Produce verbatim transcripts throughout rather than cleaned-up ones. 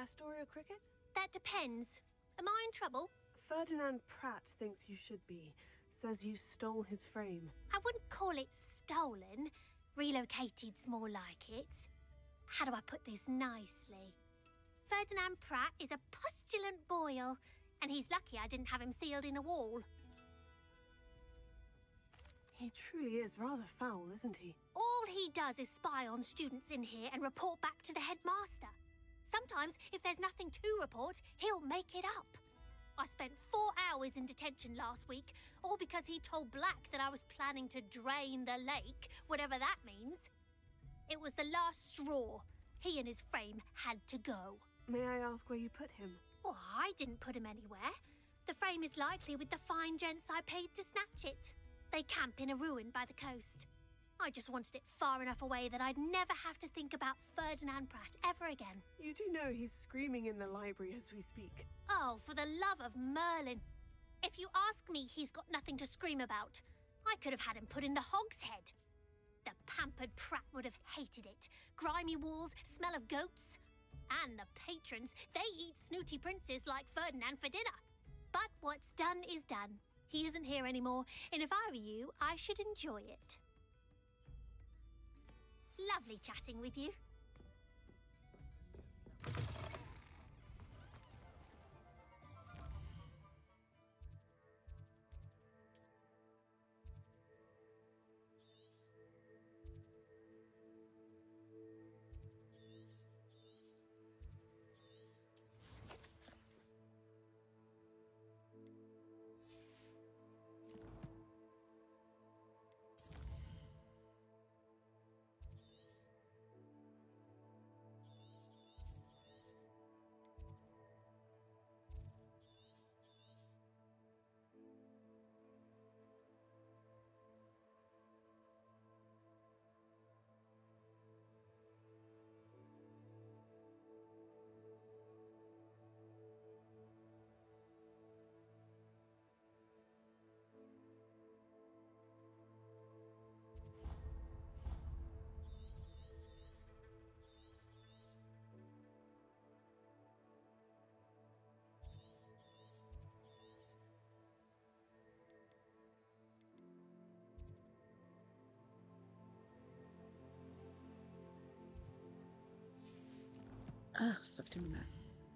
Astoria cricket? That depends. Am I in trouble? Ferdinand Pratt thinks you should be. Says you stole his frame. I wouldn't call it stolen. Relocated's more like it. How do I put this nicely? Ferdinand Pratt is a postulant boil, and he's lucky I didn't have him sealed in a wall. He truly is rather foul, isn't he? All he does is spy on students in here and report back to the headmaster. Sometimes, if there's nothing to report, he'll make it up. I spent four hours in detention last week, all because he told Black that I was planning to drain the lake, whatever that means. It was the last straw. He and his frame had to go. May I ask where you put him? Oh, I didn't put him anywhere. The frame is likely with the fine gents I paid to snatch it. They camp in a ruin by the coast. I just wanted it far enough away that I'd never have to think about Ferdinand Pratt ever again. You do know he's screaming in the library as we speak. Oh, for the love of Merlin. If you ask me, he's got nothing to scream about. I could have had him put in the Hogshead. The pampered Pratt would have hated it. Grimy walls, smell of goats. And the patrons, they eat snooty princes like Ferdinand for dinner. But what's done is done. He isn't here anymore, and if I were you, I should enjoy it. Lovely chatting with you. Oh, stop doing that.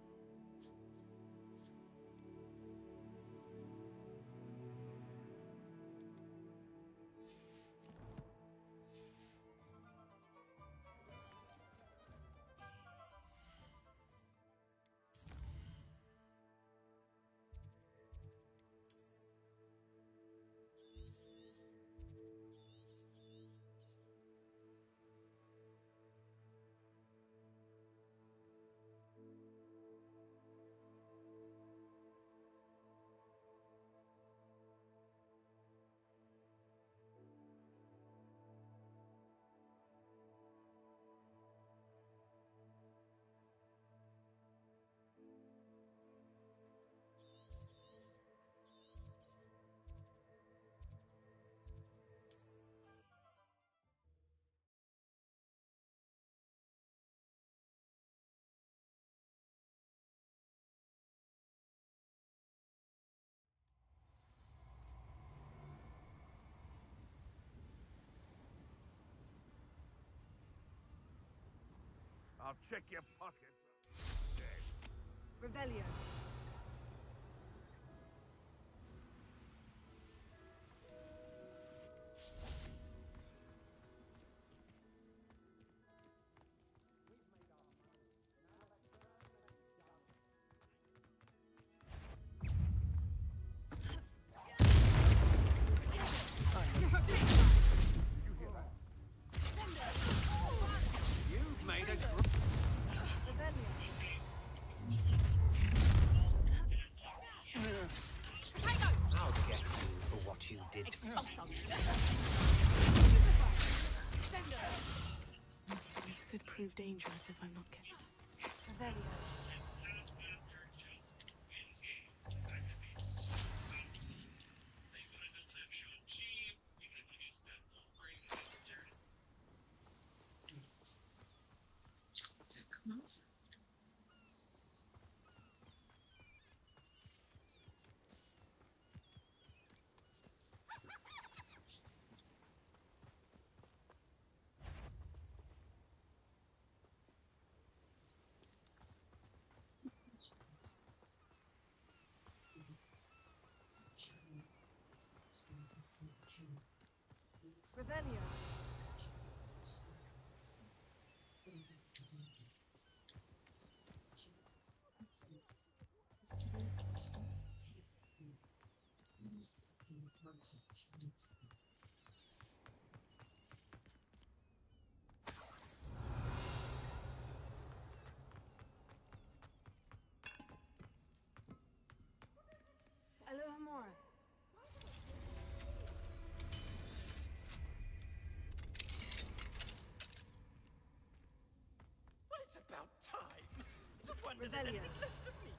I'll check your pockets. Revelio. This could prove dangerous if I'm not careful. Revelio. Come on. wonder there's Revelio. anything left of me.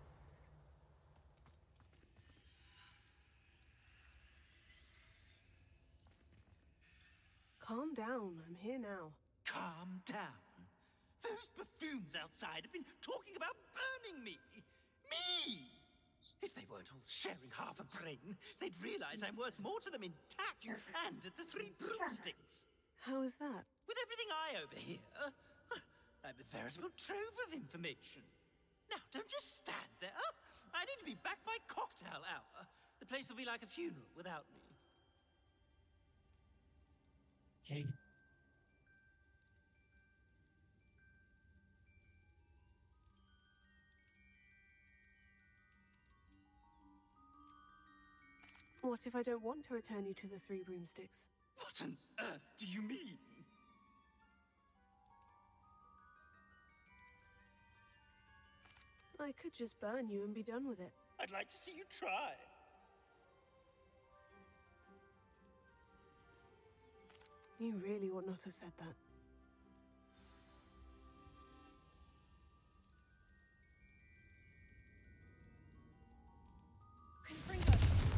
Calm down. I'm here now. Calm down. Those buffoons outside have been talking about burning me. Me! If they weren't all sharing half a brain, they'd realize I'm worth more to them intact and at the Three Broomsticks. How is that? With everything I overhear, I'm a veritable trove of information. Now, don't just stand there. I need to be back by cocktail hour. The place will be like a funeral without me. Okay. What if I don't want to return you to the Three Broomsticks? What on earth do you mean? I could just burn you and be done with it. I'd like to see you try. You really would not have said that. Confringo!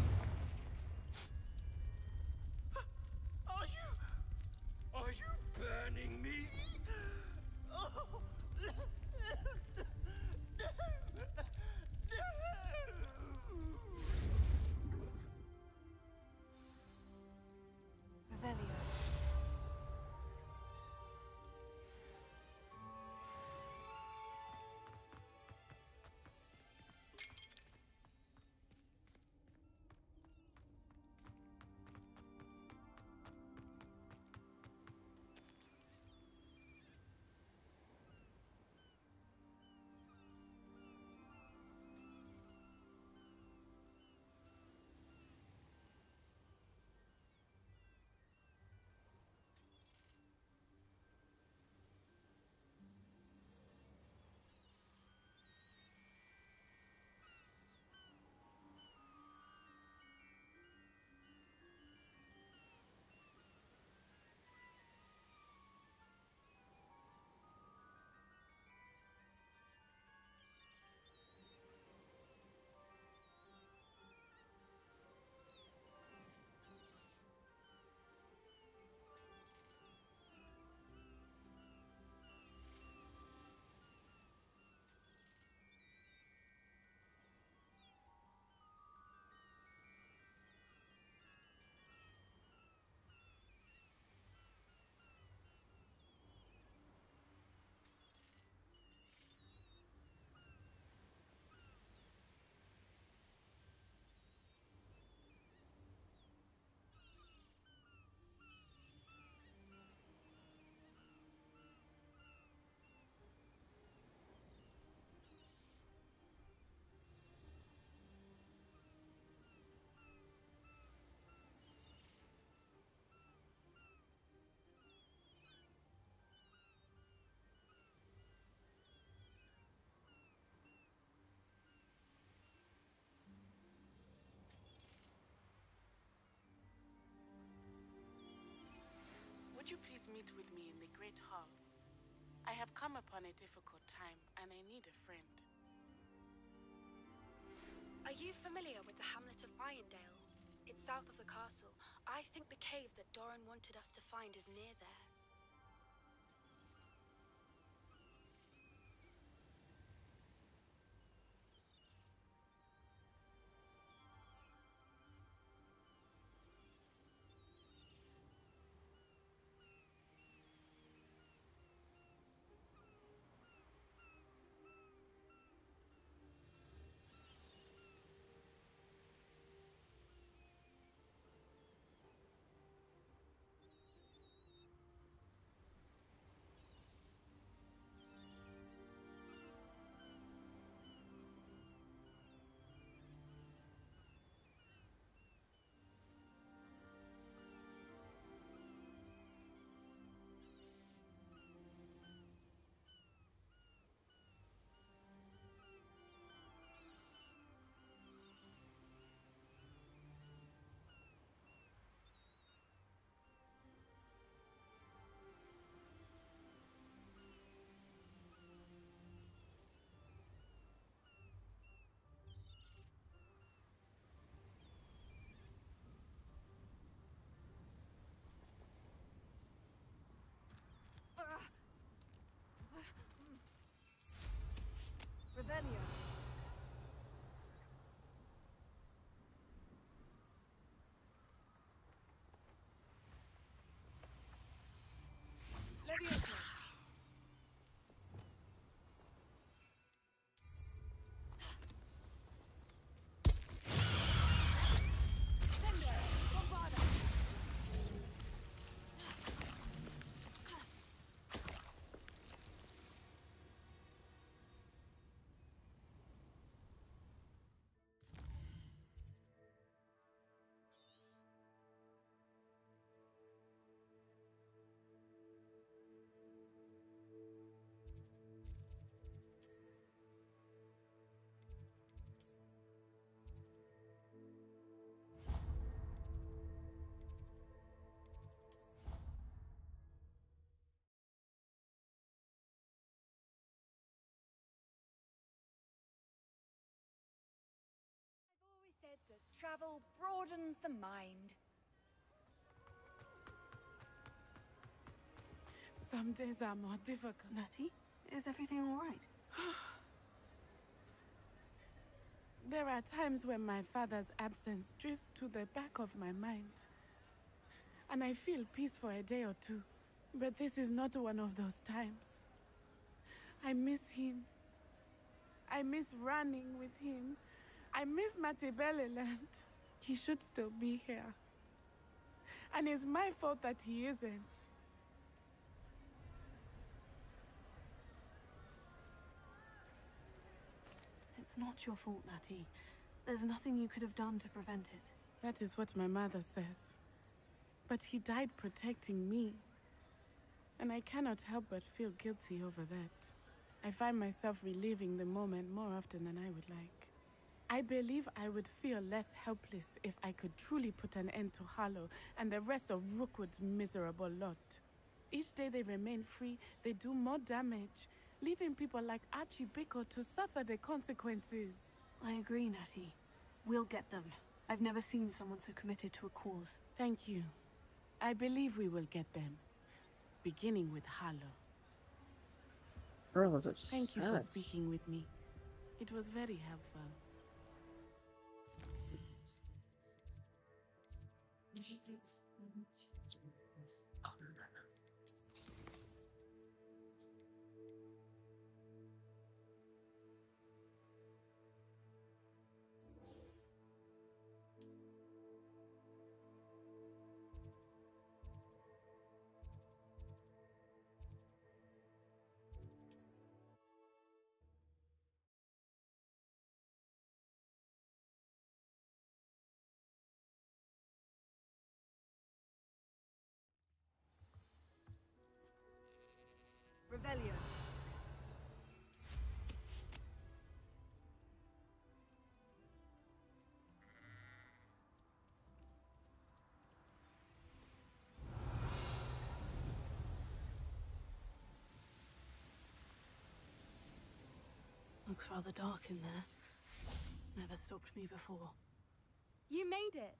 Are you... Are you burning me? Oh. No! No! Revelio. Would you please meet with me in the Great Hall? I have come upon a difficult time, and I need a friend. Are you familiar with the hamlet of Irondale? It's south of the castle. I think the cave that Doran wanted us to find is near there. travel broadens the mind. Some days are more difficult. Natty, is everything all right? There are times when my father's absence drifts to the back of my mind. And I feel peace for a day or two. But this is not one of those times. I miss him. I miss running with him. I miss Matabeleland. He should still be here. And it's my fault that he isn't. It's not your fault, Natty. There's nothing you could have done to prevent it. That is what my mother says. But he died protecting me. And I cannot help but feel guilty over that. I find myself reliving the moment more often than I would like. I believe I would feel less helpless if I could truly put an end to Harlow and the rest of Rookwood's miserable lot. Each day they remain free, they do more damage, leaving people like Archie Bickle to suffer the consequences. I agree, Natty. We'll get them. I've never seen someone so committed to a cause. Thank you. I believe we will get them. Beginning with Harlow. Earl is obsessed. Thank you for speaking with me. It was very helpful. Revelio. Looks rather dark in there. Never stopped me before. You made it.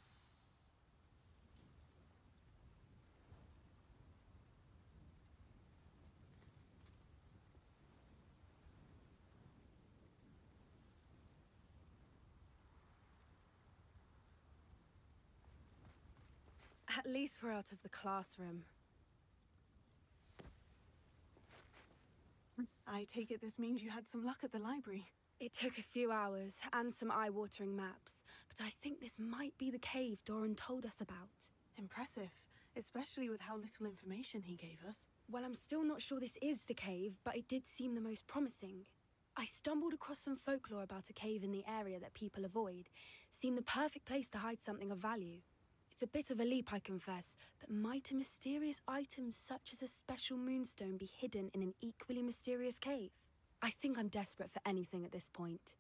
At least we're out of the classroom. I take it this means you had some luck at the library. It took a few hours and some eye-watering maps, but I think this might be the cave Doran told us about. Impressive, especially with how little information he gave us. Well, I'm still not sure this is the cave, but it did seem the most promising. I stumbled across some folklore about a cave in the area that people avoid. Seemed the perfect place to hide something of value. It's a bit of a leap, I confess, but might a mysterious item such as a special moonstone be hidden in an equally mysterious cave? I think I'm desperate for anything at this point.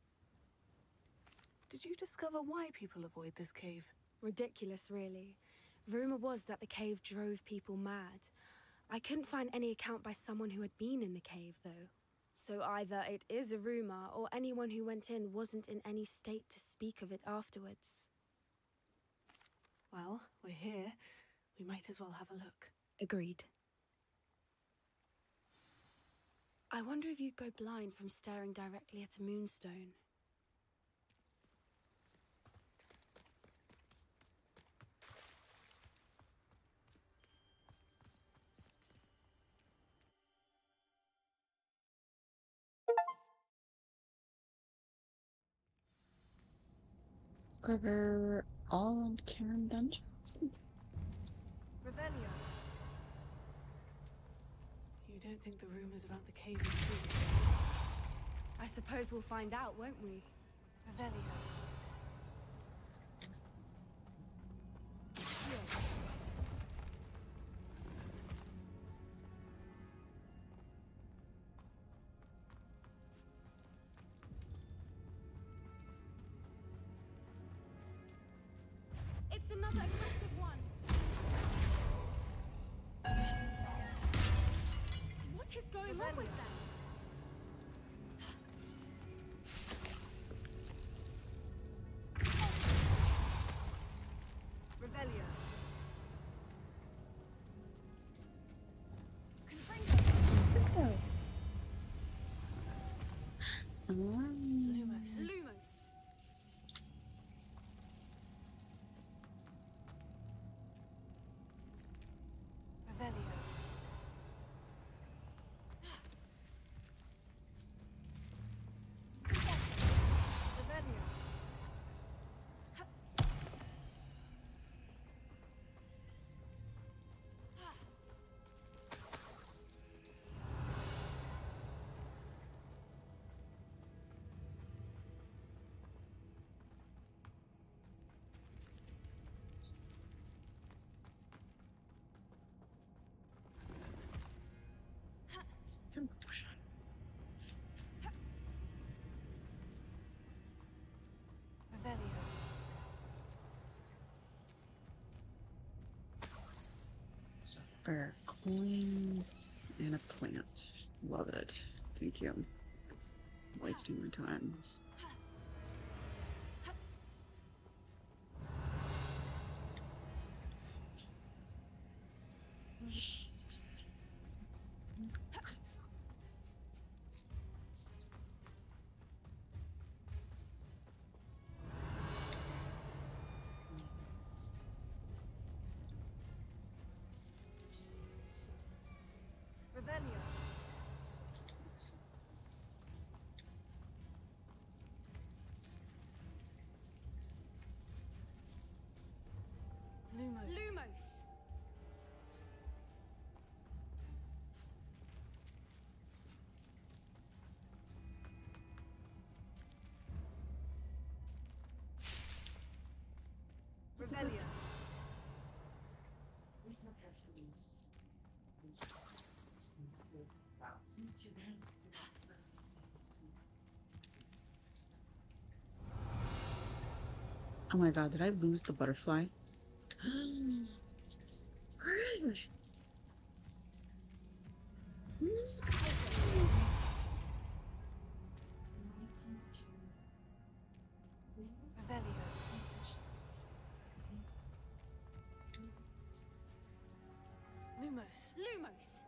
Did you discover why people avoid this cave? Ridiculous, really. Rumor was that the cave drove people mad. I couldn't find any account by someone who had been in the cave, though. So either it is a rumor, or anyone who went in wasn't in any state to speak of it afterwards. Well, we're here. We might as well have a look. Agreed. I wonder if you'd go blind from staring directly at a moonstone. Discover all on Cairn Dungeons. Revelio. You don't think the rumors about the cave are true? I suppose we'll find out, won't we? Revelio. It's another aggressive one. What is going on with them? Um, Lumos. Lumos. Revelio. Revelio. Revelio. Fair coins and a plant. Love it. Thank you. Wasting my time. Revelio. Lumos. Lumos. Revelio. Oh my god, did I lose the butterfly? Where is it? Revelio. Lumos. Lumos.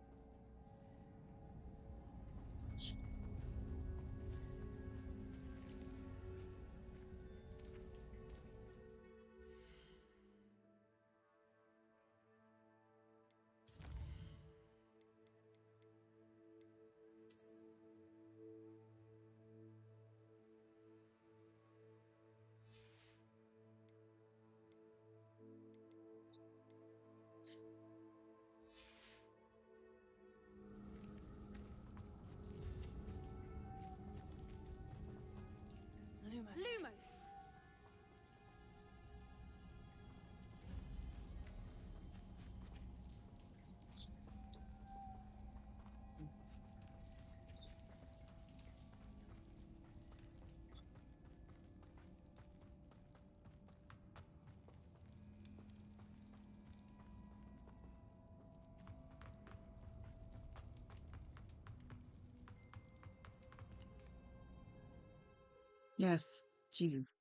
Lumos. Lumos. Yes. Jesus.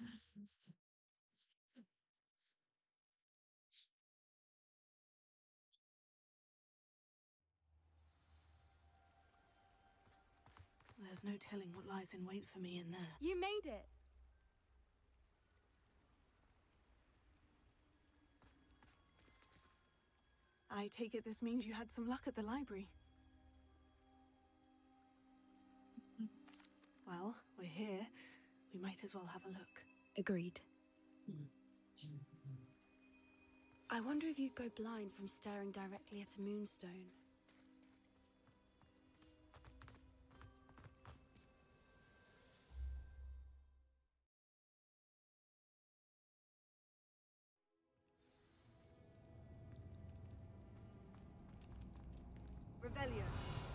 There's no telling what lies in wait for me in there. You made it. I take it this means you had some luck at the library. Well, we're here. We might as well have a look. Agreed. I wonder if you'd go blind from staring directly at a moonstone. Revelio.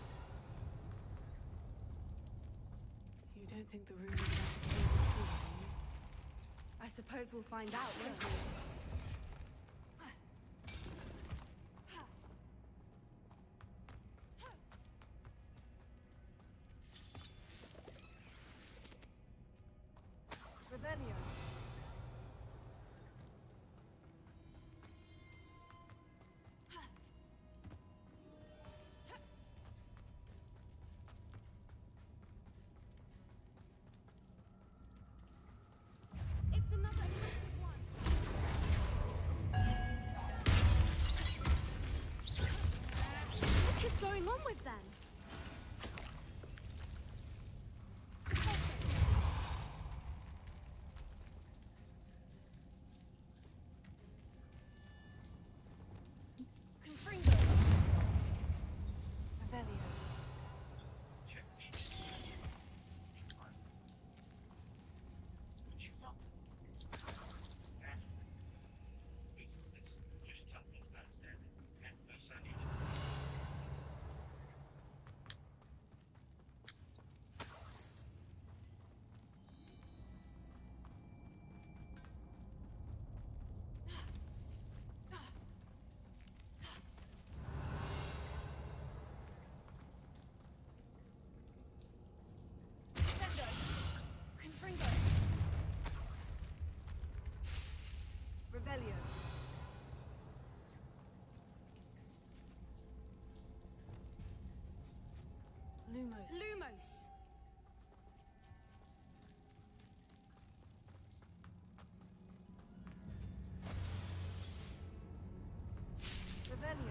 You don't think the room is about to cave in, do you? I suppose we'll find out, won't we? Revelio. Onward then! Confringo. Revelio. Confringo. Revelio. Lumos. Lumos! Revelio.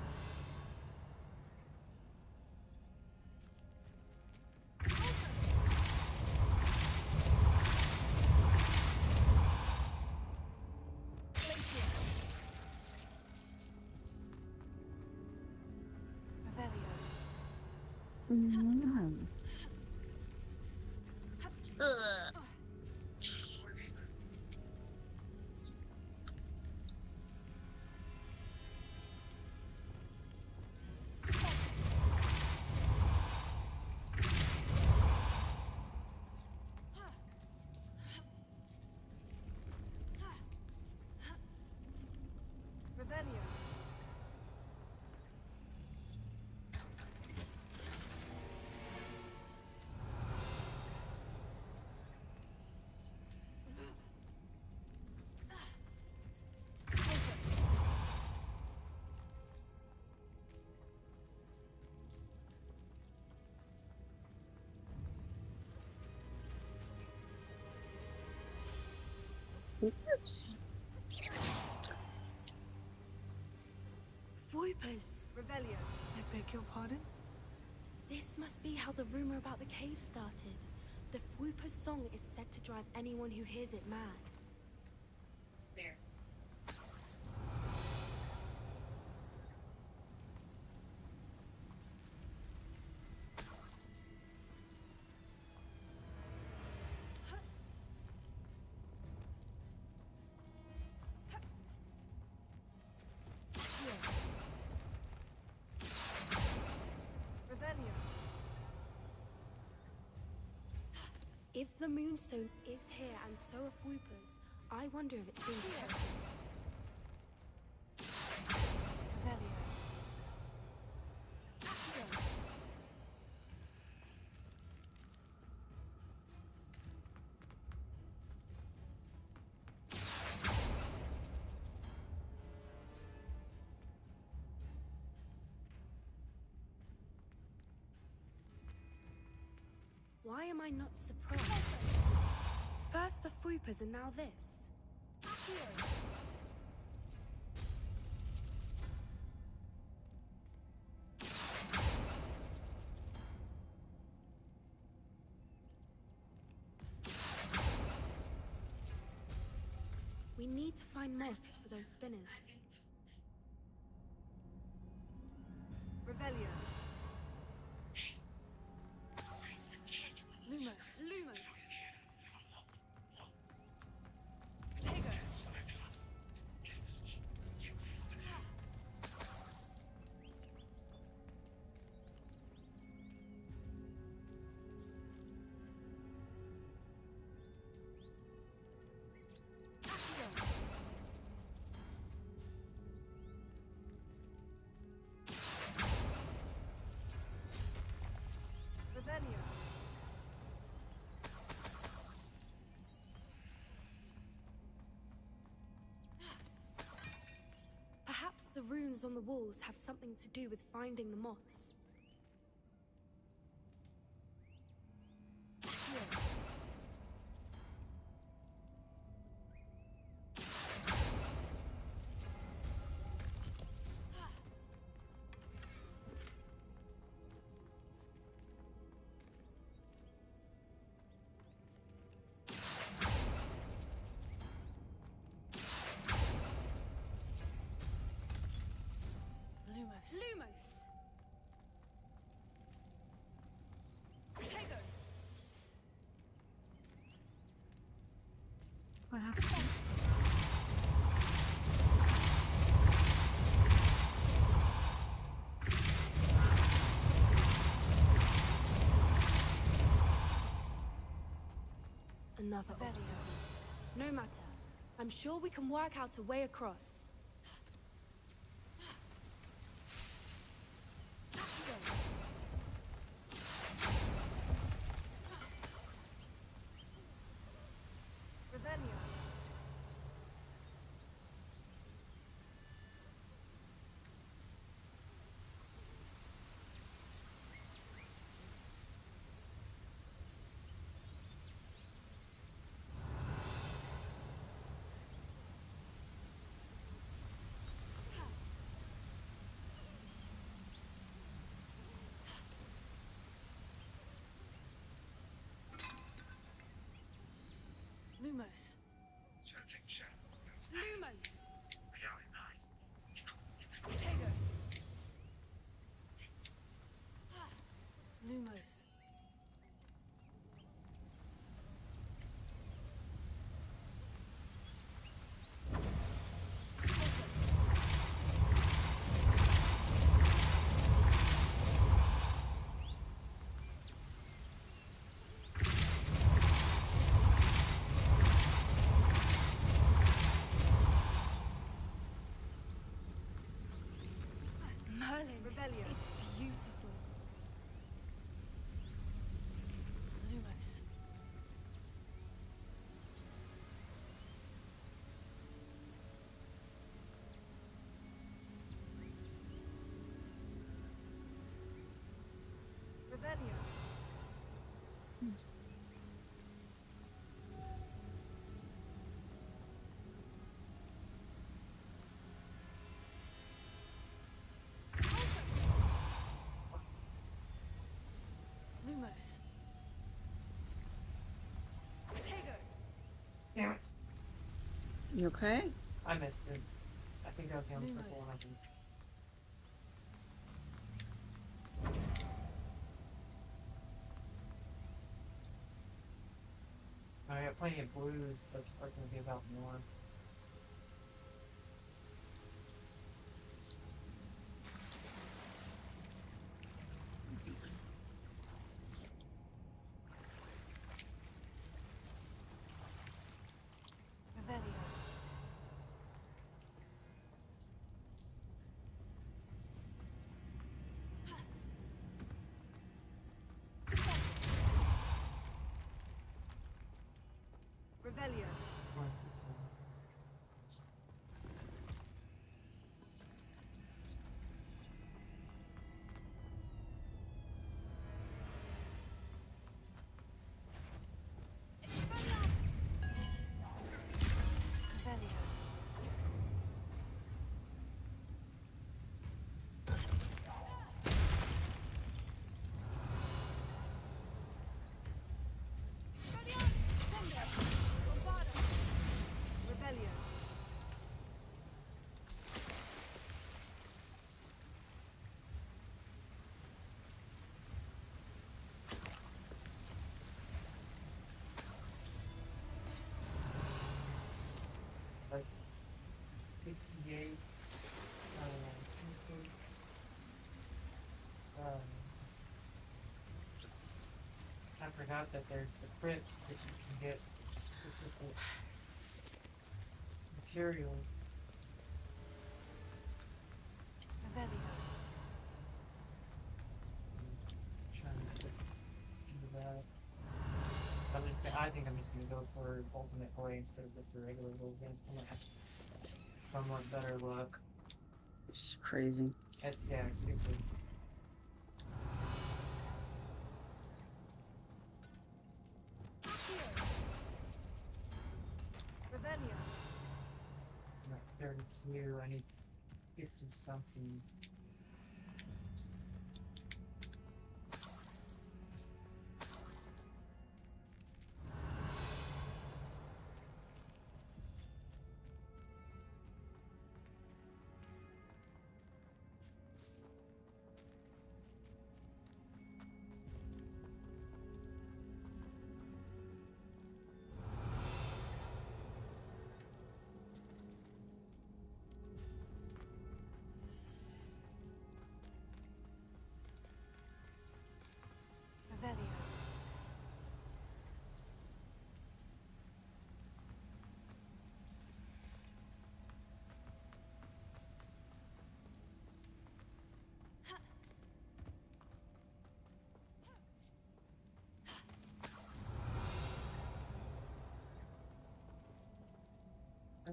Glacier. Revelio. Mm. Revelio. Voipers! Revelio. I beg your pardon? This must be how the rumor about the cave started. The Fwooper's song is said to drive anyone who hears it mad. There. Revelio. If the Moonstone is here and so are Fwoopers, I wonder if it's being protected. Revelio. Why am I not surprised? First the Fwoopers and now this. We need to find moths for those spinners. Revelio. Lumos. Lumos! Protego. Revelio. Perhaps the runes on the walls have something to do with finding the moths. I have to. Another obstacle. No matter. I'm sure we can work out a way across. Revelio. Lumos. Lumos! Protego. Lumos. Merlin, Revelio. it's beautiful. Lumos. Revelio. Lumos. Protego. Damn it. You okay? I missed it. I think that was the only triple one I can. I got plenty of blues, but are going to be about more. Revelio. Revelio. My system. Revelio. Revelio. Like fifty-eight uh, pieces. Um, I forgot that there's the crypts that you can get specific materials. Revelio. Trying to do that. I'm just gonna, I think I'm just gonna go for ultimate play instead of just a regular Vulcan. I'm gonna have somewhat better luck. It's crazy. It's yeah, it's stupid. Revelio. I'm at thirty-two. I need fifty something.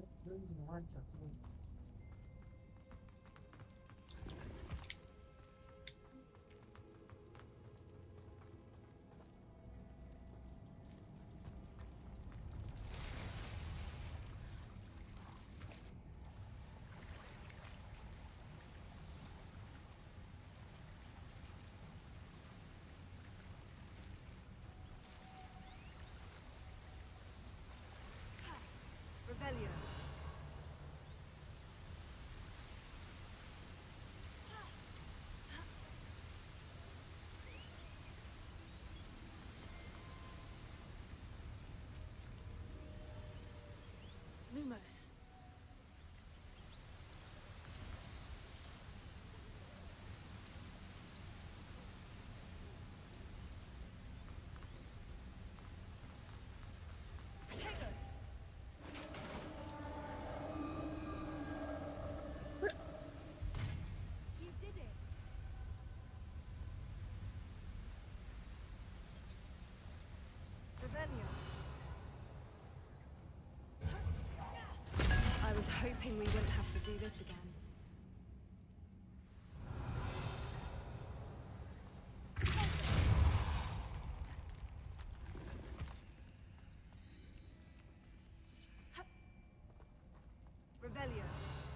What rooms and lights are full? Revelio. Lumos. Protego. You did it! Revelio. I was hoping we wouldn't have to do this again. Revelio.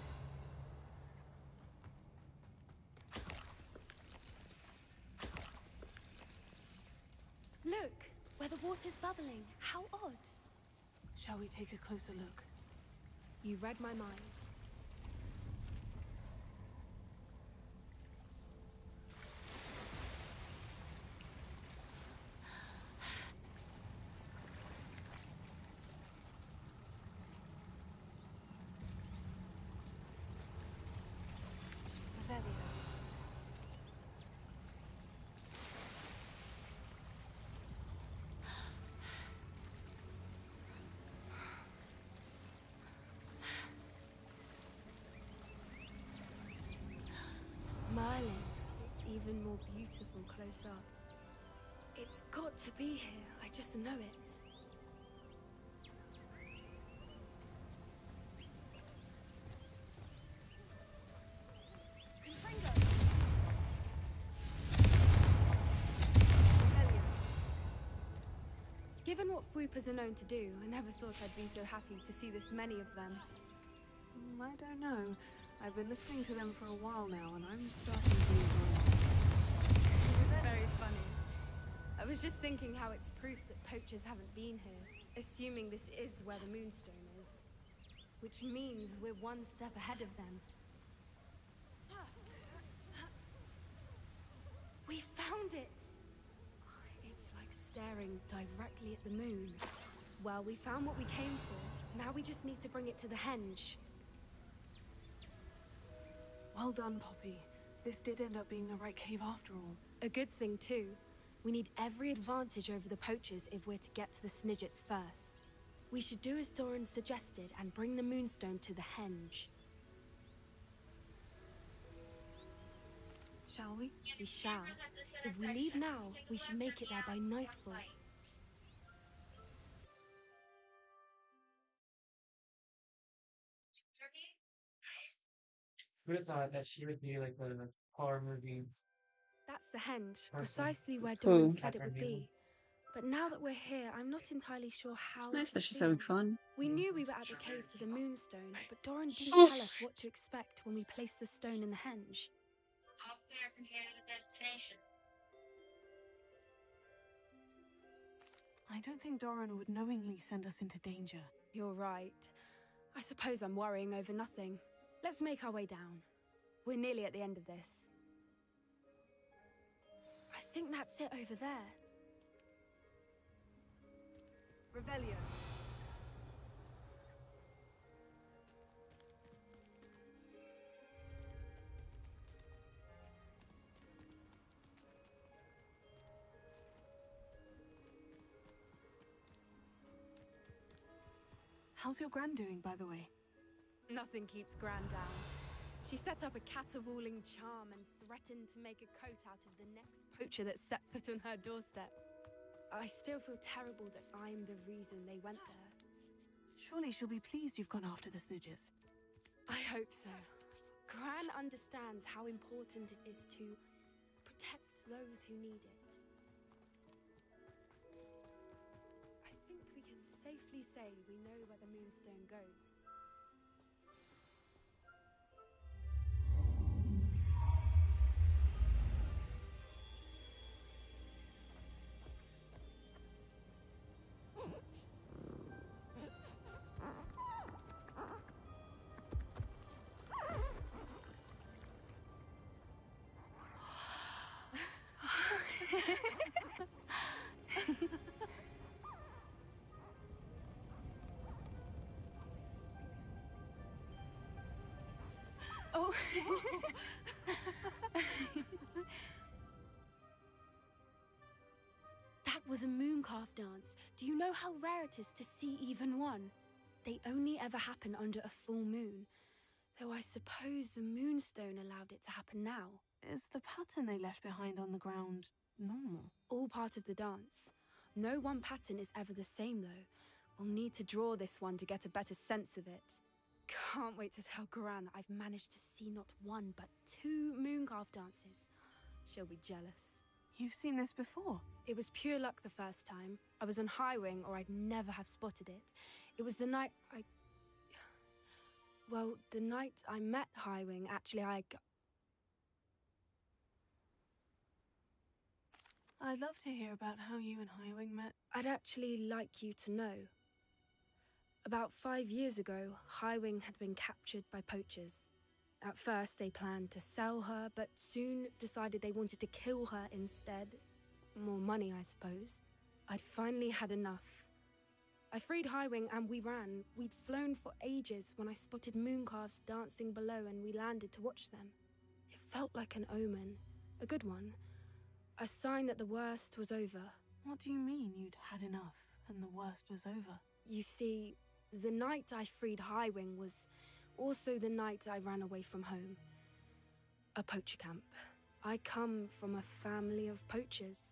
Look, where the water's bubbling. How odd. Shall we take a closer look? You read my mind. Revelio. Merlin, it's even more beautiful close up. It's got to be here. I just know it. Confringo. Revelio. Given what Fwoopas are known to do, I never thought I'd be so happy to see this many of them. Mm, I don't know. I've been listening to them for a while now, and I'm starting to enjoy it. Very funny. I was just thinking how it's proof that poachers haven't been here, assuming this is where the Moonstone is. Which means we're one step ahead of them. We found it! It's like staring directly at the moon. Well, we found what we came for. Now we just need to bring it to the henge. Well done, Poppy. This did end up being the right cave after all. A good thing, too. We need every advantage over the poachers if we're to get to the Snidgets first. We should do as Doran suggested and bring the Moonstone to the henge. Shall we? We shall. If we leave now, we should make it there by nightfall. Who would have thought that she would be like a horror movie? That's the henge, Person. precisely where Cool. Doran said it Catherine would Newman. be. But now that we're here, I'm not entirely sure how. It's nice it that will she's having feel. fun. We knew we were at the cave for the Moonstone, but Doran didn't Oof. tell us what to expect when we placed the stone in the henge. How far from here to the destination? I don't think Doran would knowingly send us into danger. You're right. I suppose I'm worrying over nothing. Let's make our way down. We're nearly at the end of this. I think that's it over there. Revelio. How's your gran doing, by the way? Nothing keeps Gran down. She set up a caterwauling charm and threatened to make a coat out of the next poacher that set foot on her doorstep. I still feel terrible that I'm the reason they went there. Surely she'll be pleased you've gone after the snitches. I hope so. Gran understands how important it is to protect those who need it. I think we can safely say we know where the Moonstone goes. Oh. That was a mooncalf dance. Do you know how rare it is to see even one? They only ever happen under a full moon. Though I suppose the Moonstone allowed it to happen now. Is the pattern they left behind on the ground normal? All part of the dance. No one pattern is ever the same, though. We'll need to draw this one to get a better sense of it. Can't wait to tell Gran that I've managed to see not one, but two mooncalf dances. She'll be jealous. You've seen this before? It was pure luck the first time. I was on Highwing, or I'd never have spotted it. It was the night I... Well, the night I met Highwing, actually, I... I'd love to hear about how you and Highwing met. I'd actually like you to know. About five years ago, Highwing had been captured by poachers. At first, they planned to sell her, but soon decided they wanted to kill her instead. More money, I suppose. I'd finally had enough. I freed Highwing and we ran. We'd flown for ages when I spotted mooncalves dancing below and we landed to watch them. It felt like an omen. A good one. A sign that the worst was over. What do you mean you'd had enough and the worst was over? You see, the night I freed Highwing was also the night I ran away from home. A poacher camp. I come from a family of poachers.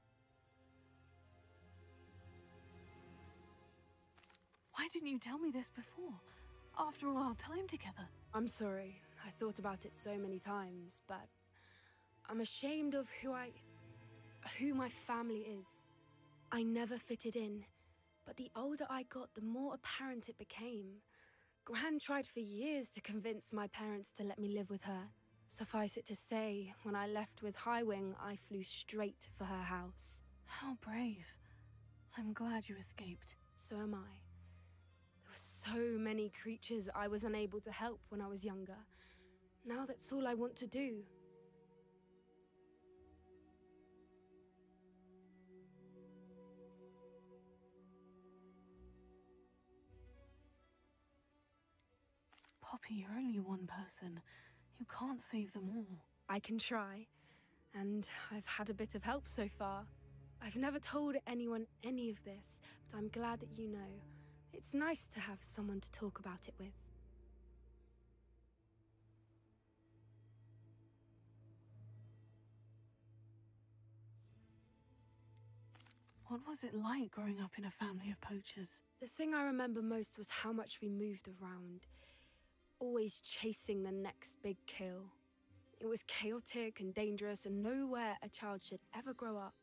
Why didn't you tell me this before? After all our time together. I'm sorry. I thought about it so many times, but I'm ashamed of who I... who my family is. I never fitted in, but the older I got, the more apparent it became. Gran tried for years to convince my parents to let me live with her. Suffice it to say, when I left with Highwing, I flew straight for her house. How brave. I'm glad you escaped. So am I. There were so many creatures I was unable to help when I was younger. Now that's all I want to do. Poppy, you're only one person. You can't save them all. I can try, and I've had a bit of help so far. I've never told anyone any of this, but I'm glad that you know. It's nice to have someone to talk about it with. What was it like growing up in a family of poachers? The thing I remember most was how much we moved around. Always chasing the next big kill. It was chaotic and dangerous and nowhere a child should ever grow up.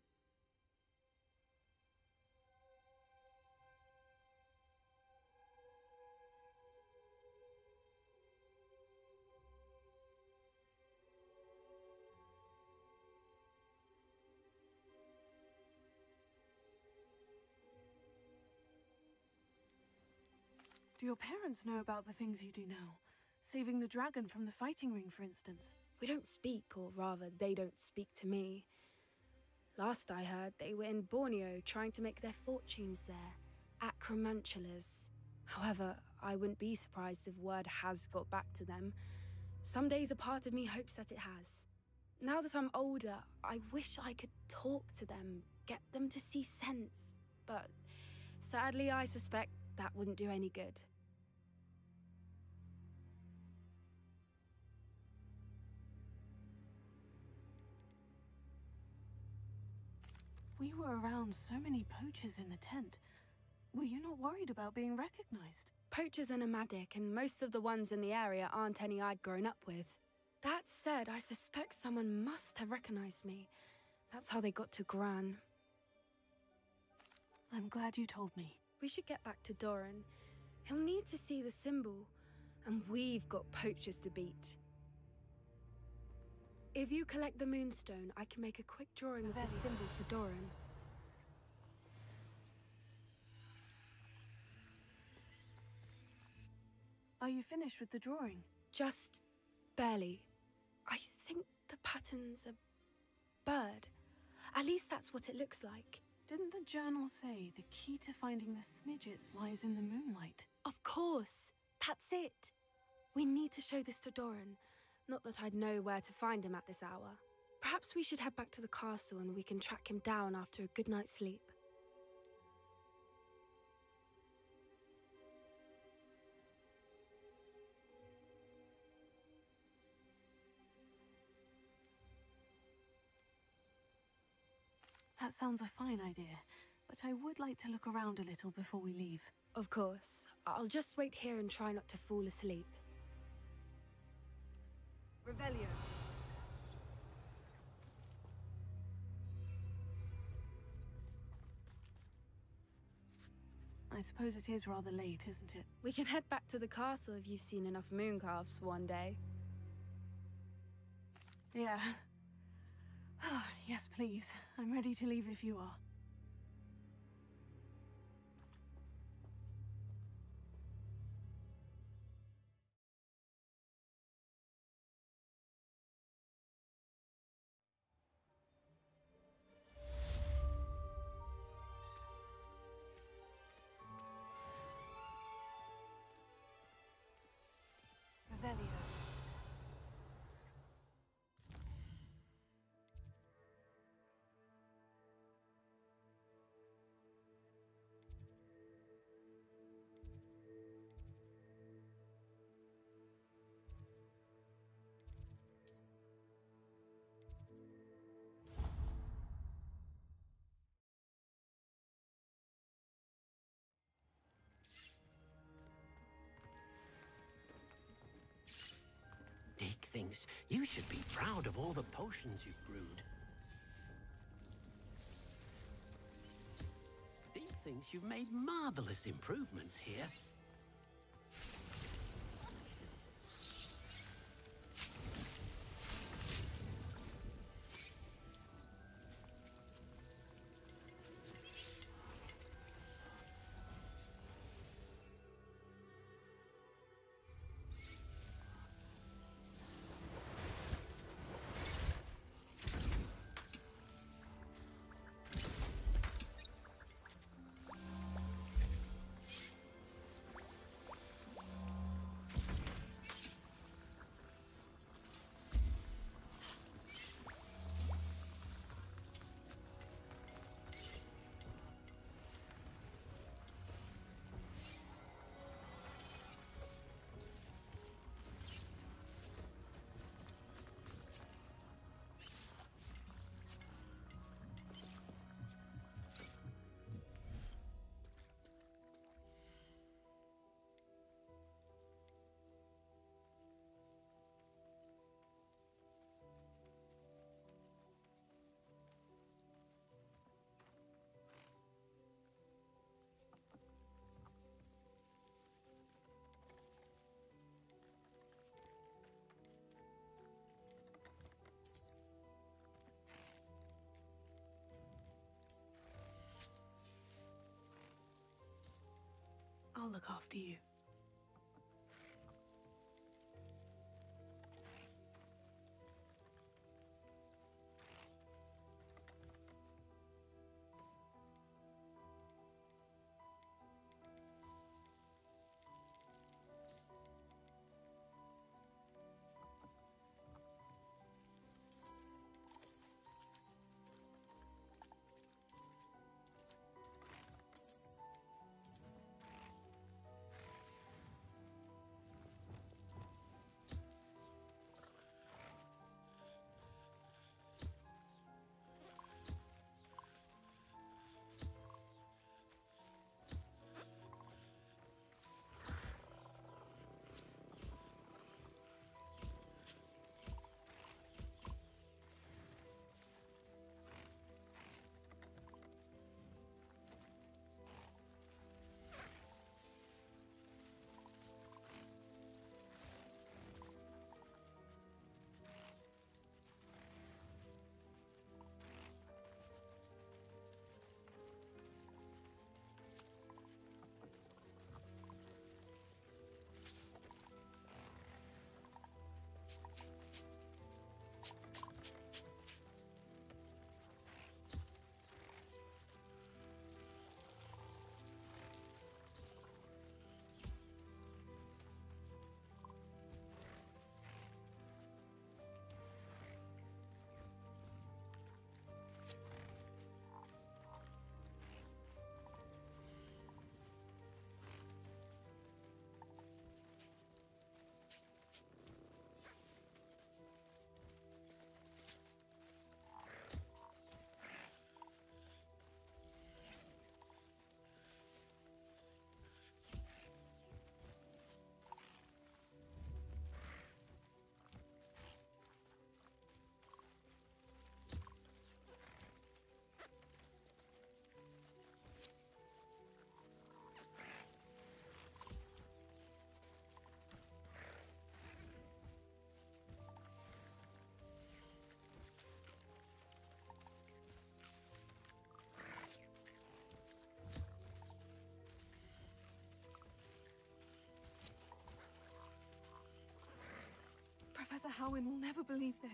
Do your parents know about the things you do now? Saving the dragon from the fighting ring, for instance. We don't speak, or rather, they don't speak to me. Last I heard, they were in Borneo trying to make their fortunes there, acromantulas. However, I wouldn't be surprised if word has got back to them. Some days a part of me hopes that it has. Now that I'm older, I wish I could talk to them, get them to see sense. But sadly, I suspect that wouldn't do any good. We were around so many poachers in the tent. Were you not worried about being recognized? Poachers are nomadic, and most of the ones in the area aren't any I'd grown up with. That said, I suspect someone must have recognized me. That's how they got to Gran. I'm glad you told me. We should get back to Doran. He'll need to see the symbol, and we've got poachers to beat. If you collect the Moonstone, I can make a quick drawing of the symbol for Doran. Are you finished with the drawing? Just barely. I think the pattern's a bird. At least that's what it looks like. Didn't the journal say the key to finding the Snidgets lies in the moonlight? Of course. That's it. We need to show this to Doran. Not that I'd know where to find him at this hour. Perhaps we should head back to the castle and we can track him down after a good night's sleep. That sounds a fine idea, but I would like to look around a little before we leave. Of course. I'll just wait here and try not to fall asleep. Revelio. I suppose it is rather late, isn't it? We can head back to the castle if you've seen enough mooncalves for one day. Yeah. Yes, please. I'm ready to leave if you are. Revelio. Dick thinks you should be proud of all the potions you've brewed. Dick thinks you've made marvelous improvements here. I'll look after you. Howin will never believe this.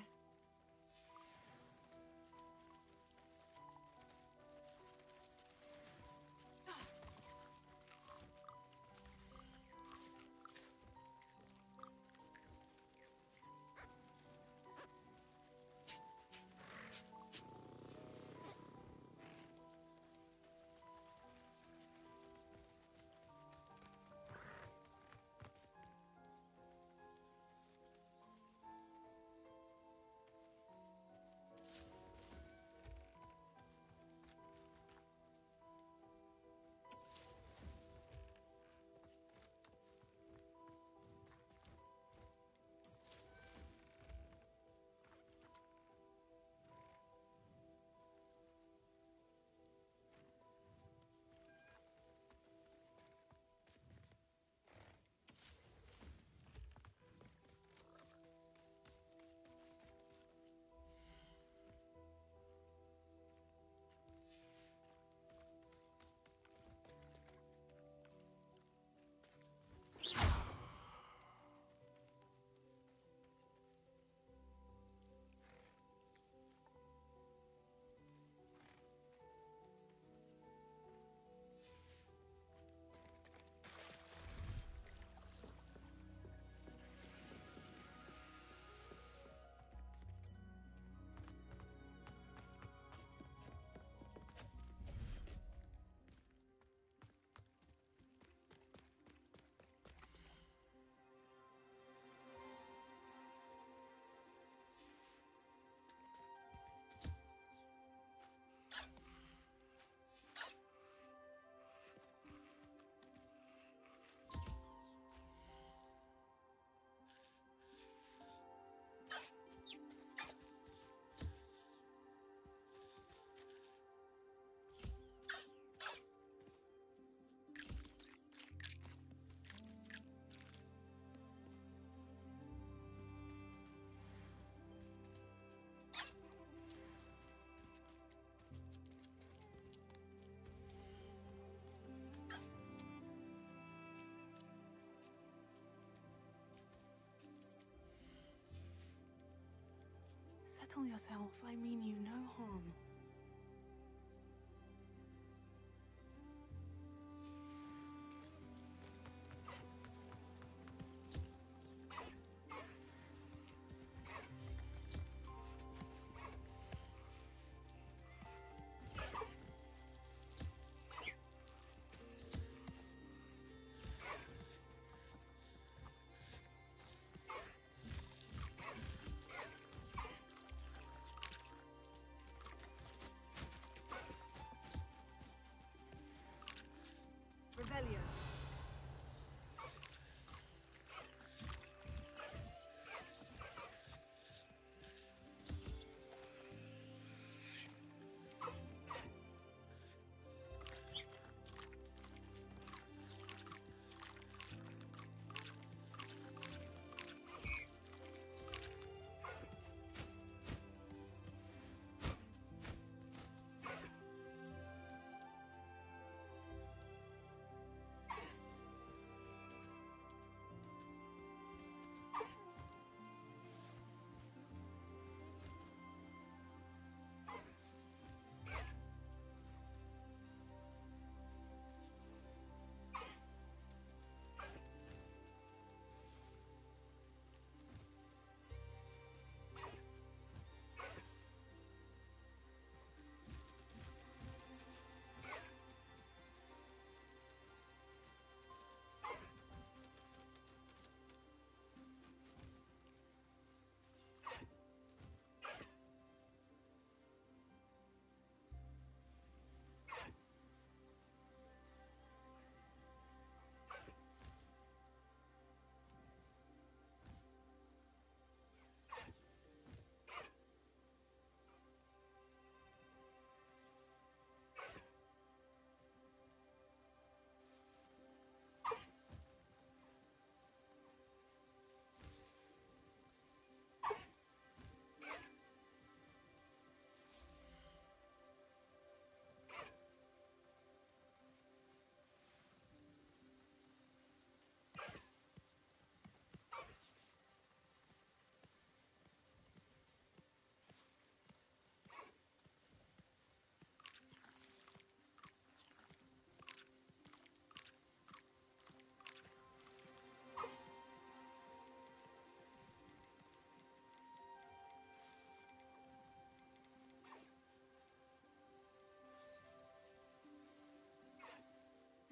Settle yourself. I mean you no harm.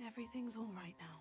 Everything's all right now.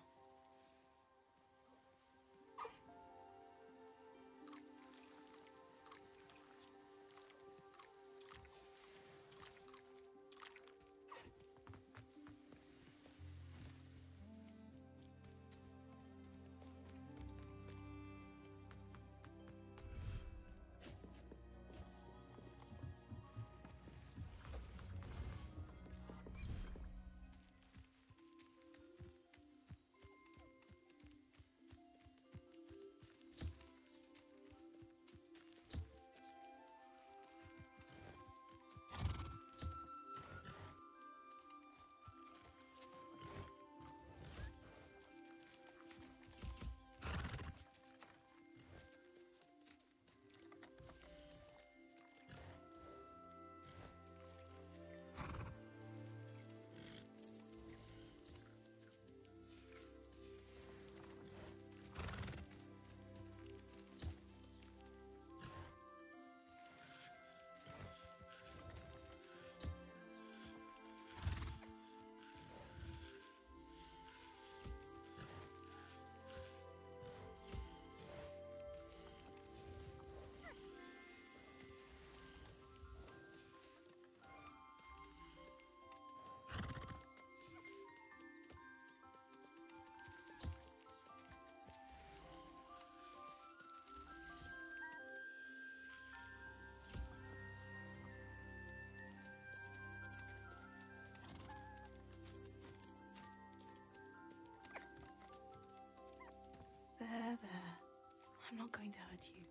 There, there. I'm not going to hurt you.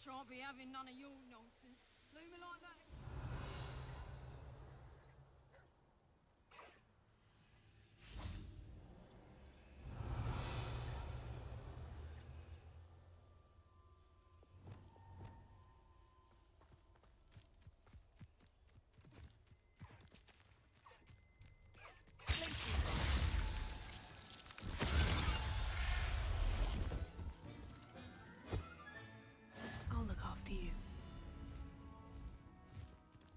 shan't be having none of your nonsense. Leave me like that. I'll look after you.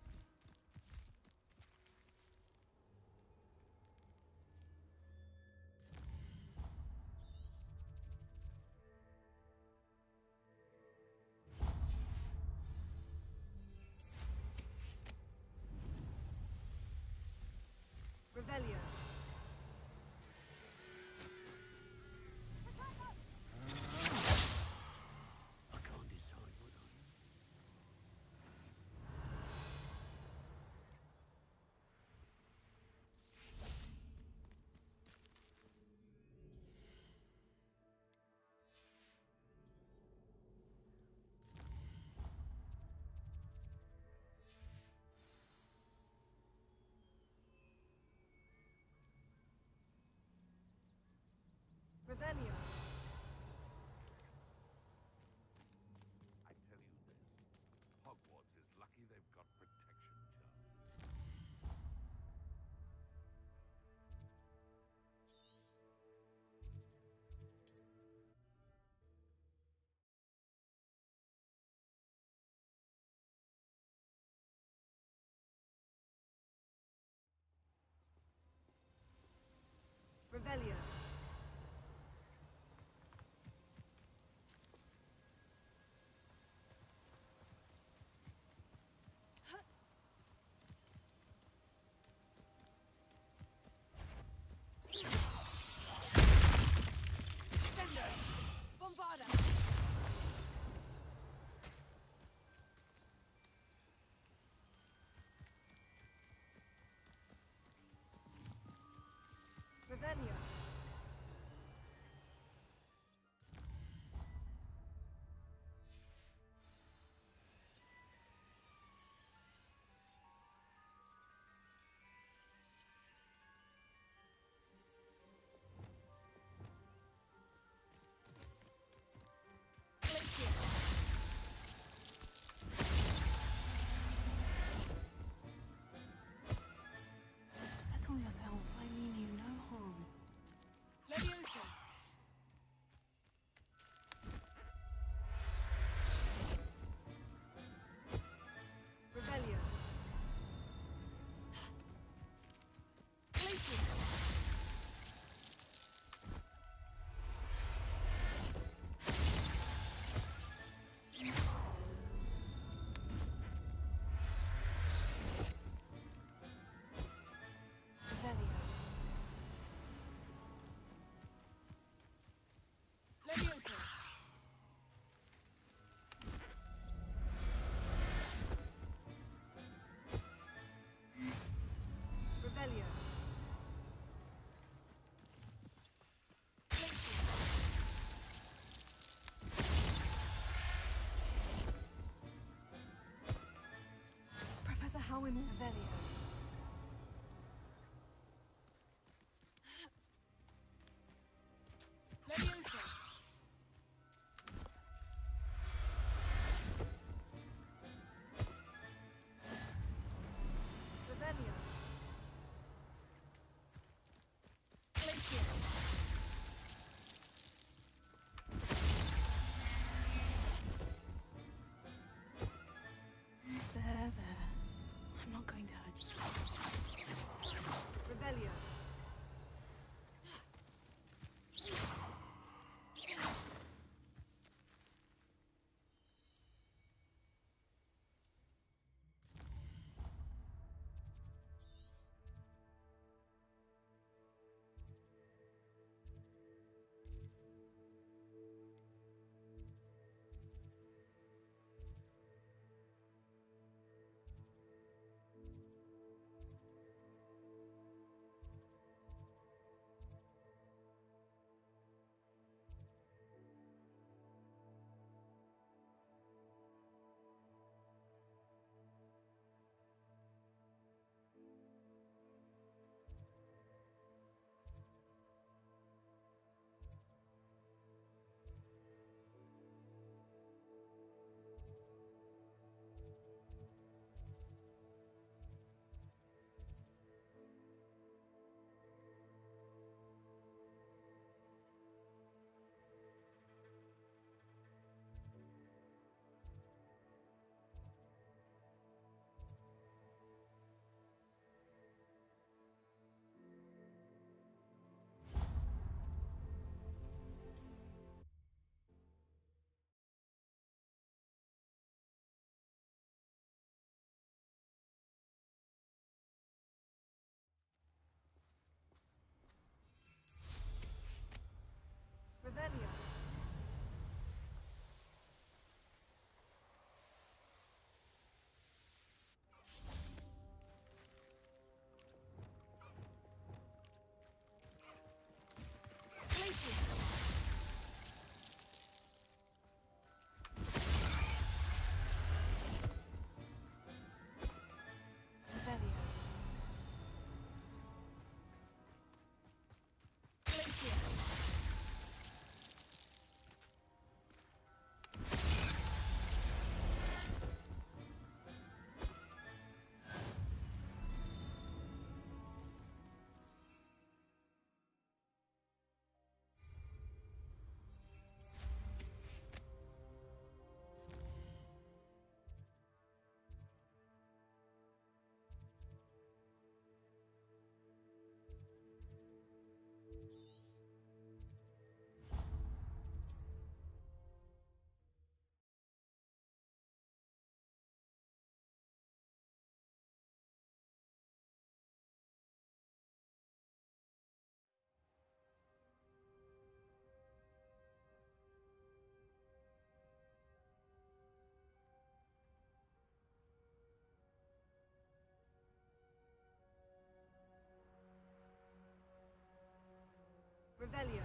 Revelio.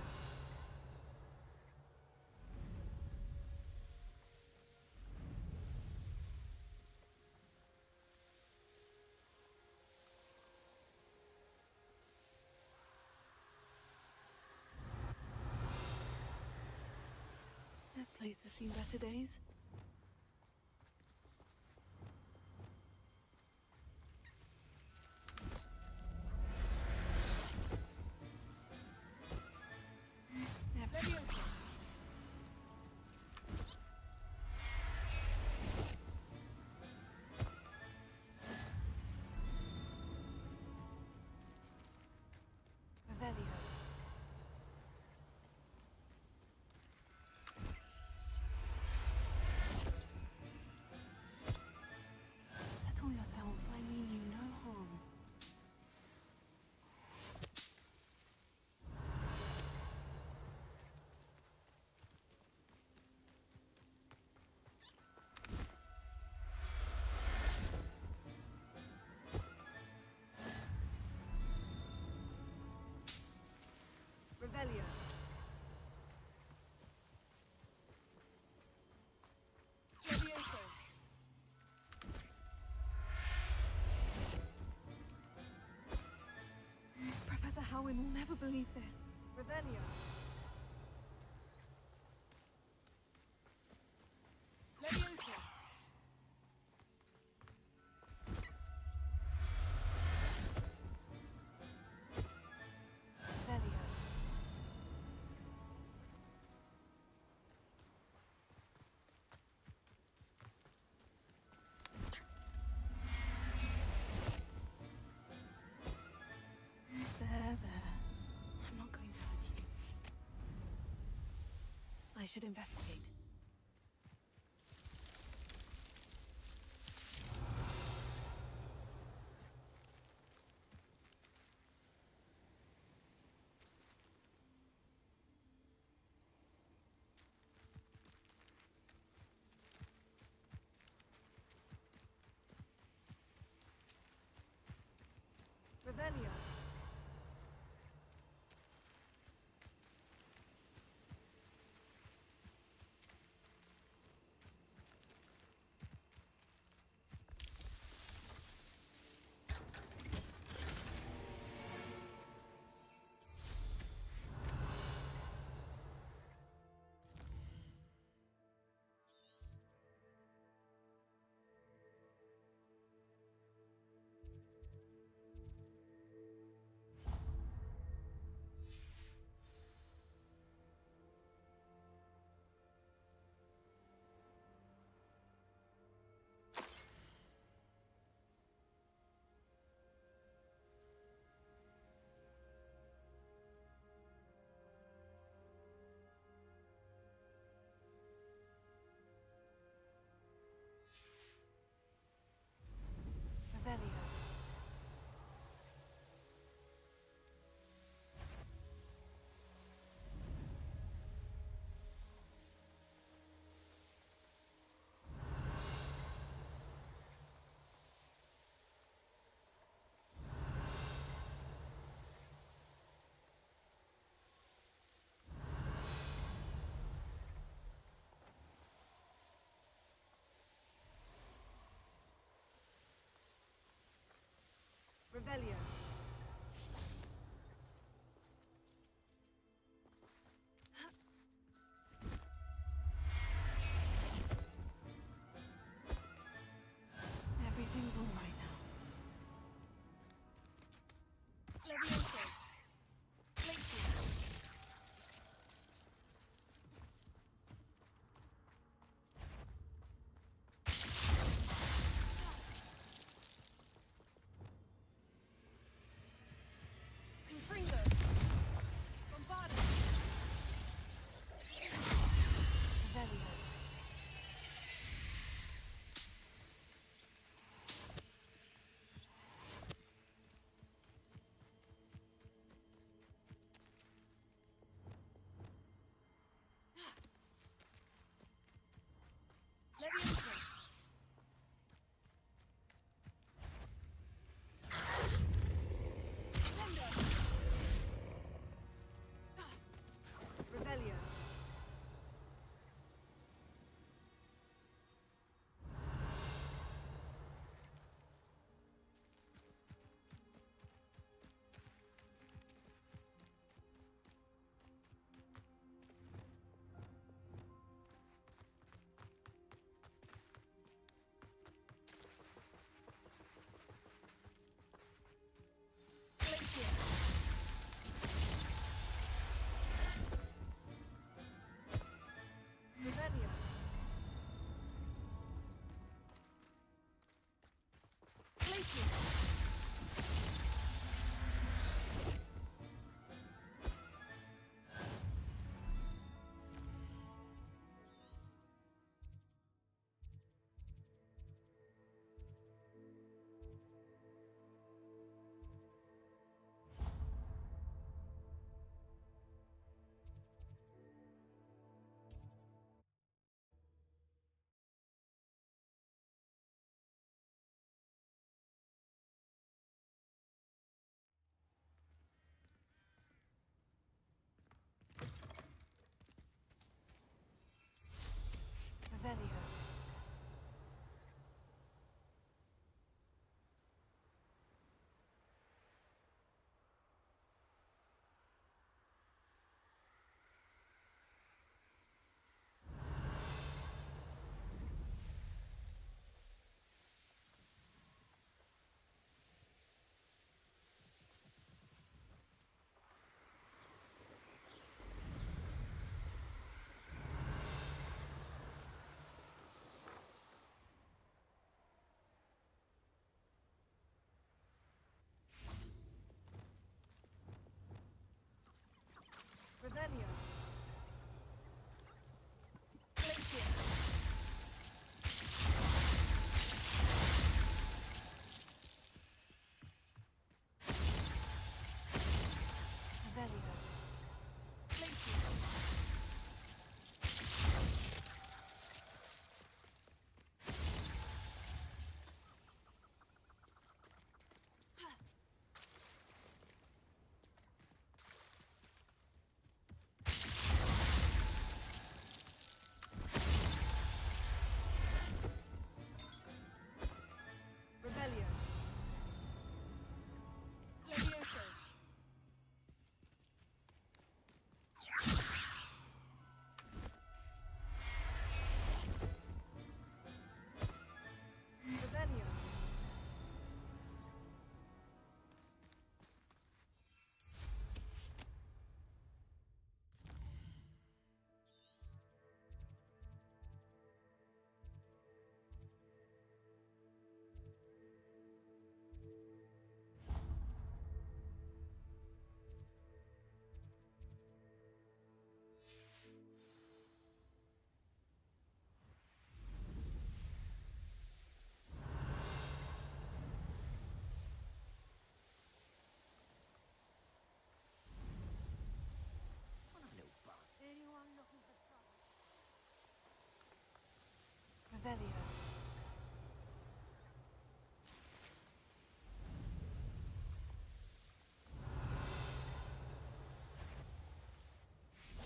This place has seen better days. Leviosa. Revelio. Settle yourself. I mean you no harm. Revelio. Levioso. Professor Howin will never believe this. Revelio. Levioso. Revelio. There, there. I'm not going to hurt you. I should investigate. Revelio.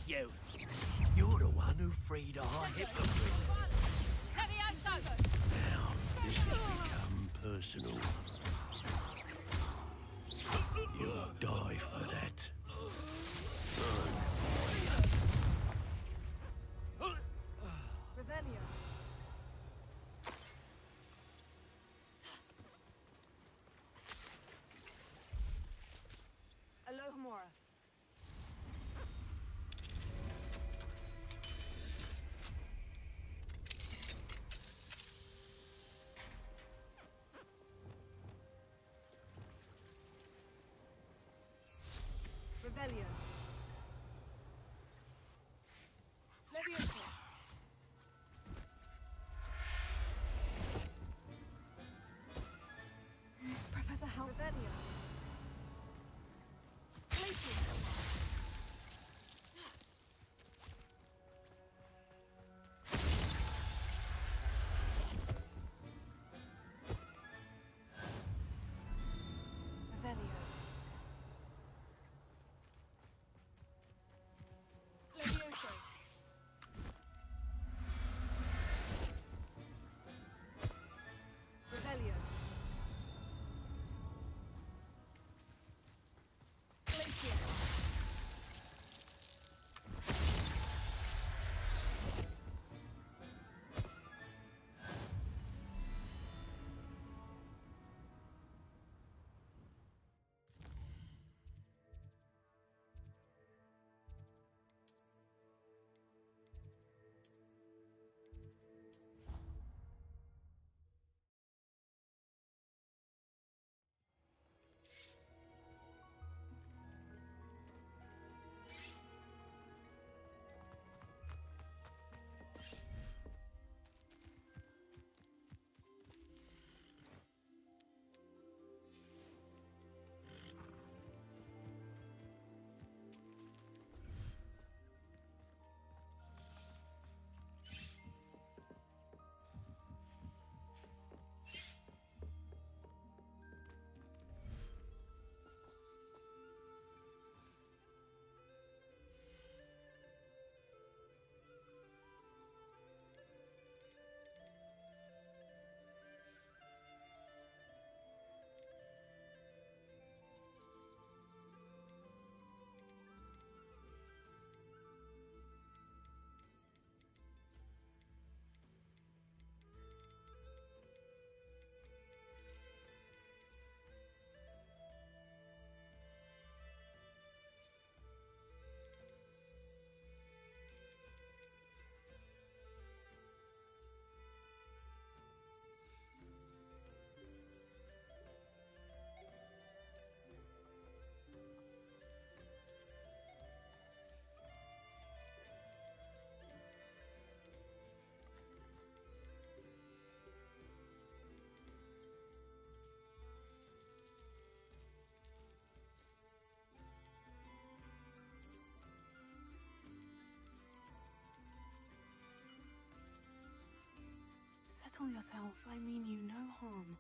you. You're the one who freed our hypocrite. Levioso! Now, this has become personal. You'll die for that. Revelio. Alohomora. Revelio. Levioso. Professor Hal. Revelio. Glacius. Revelio. Levioso. Revelio. Glacius. Settle yourself. I mean you no harm.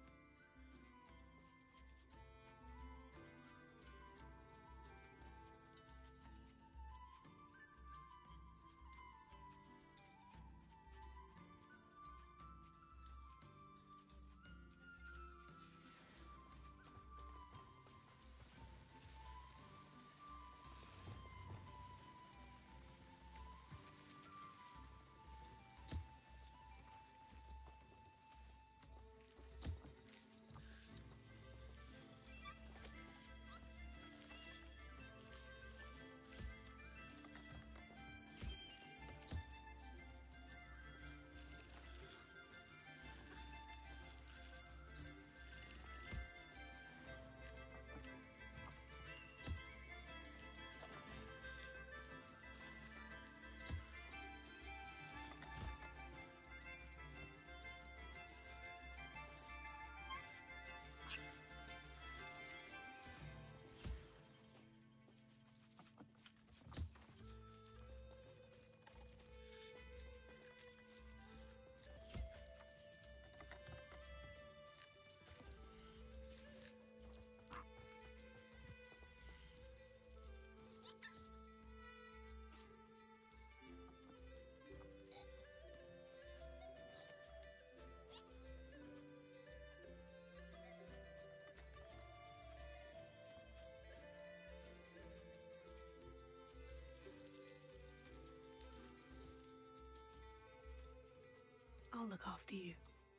look after you.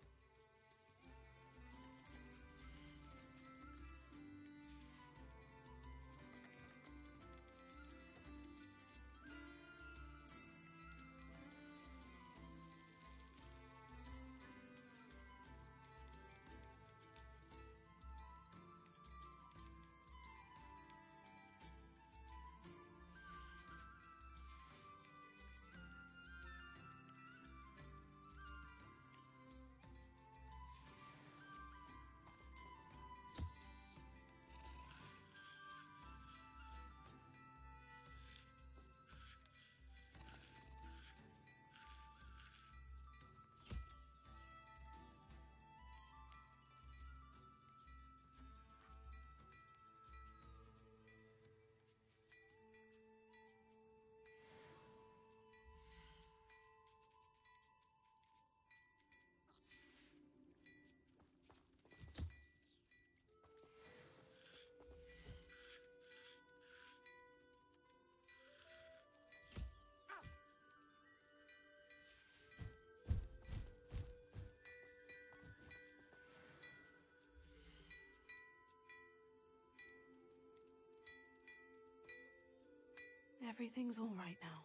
Everything's all right now.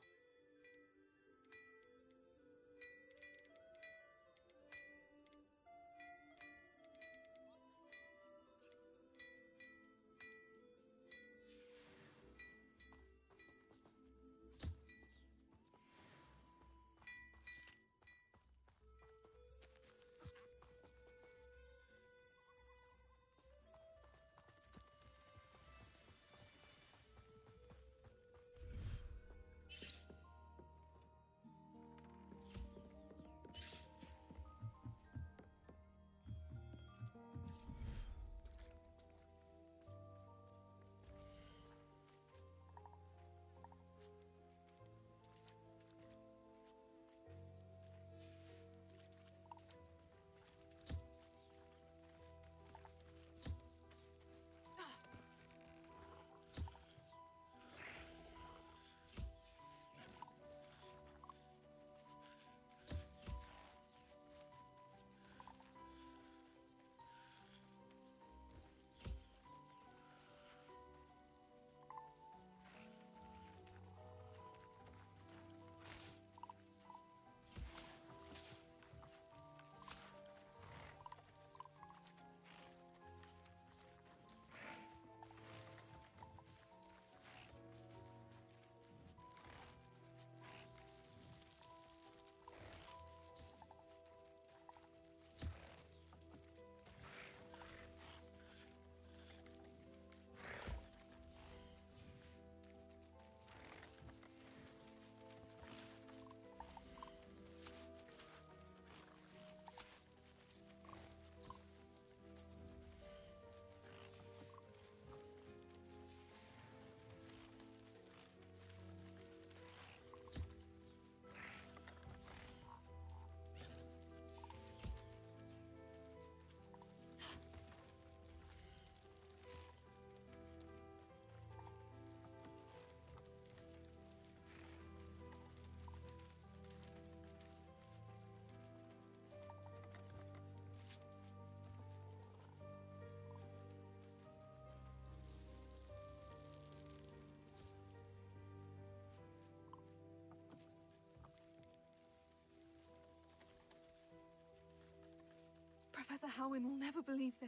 Professor Howin will never believe this.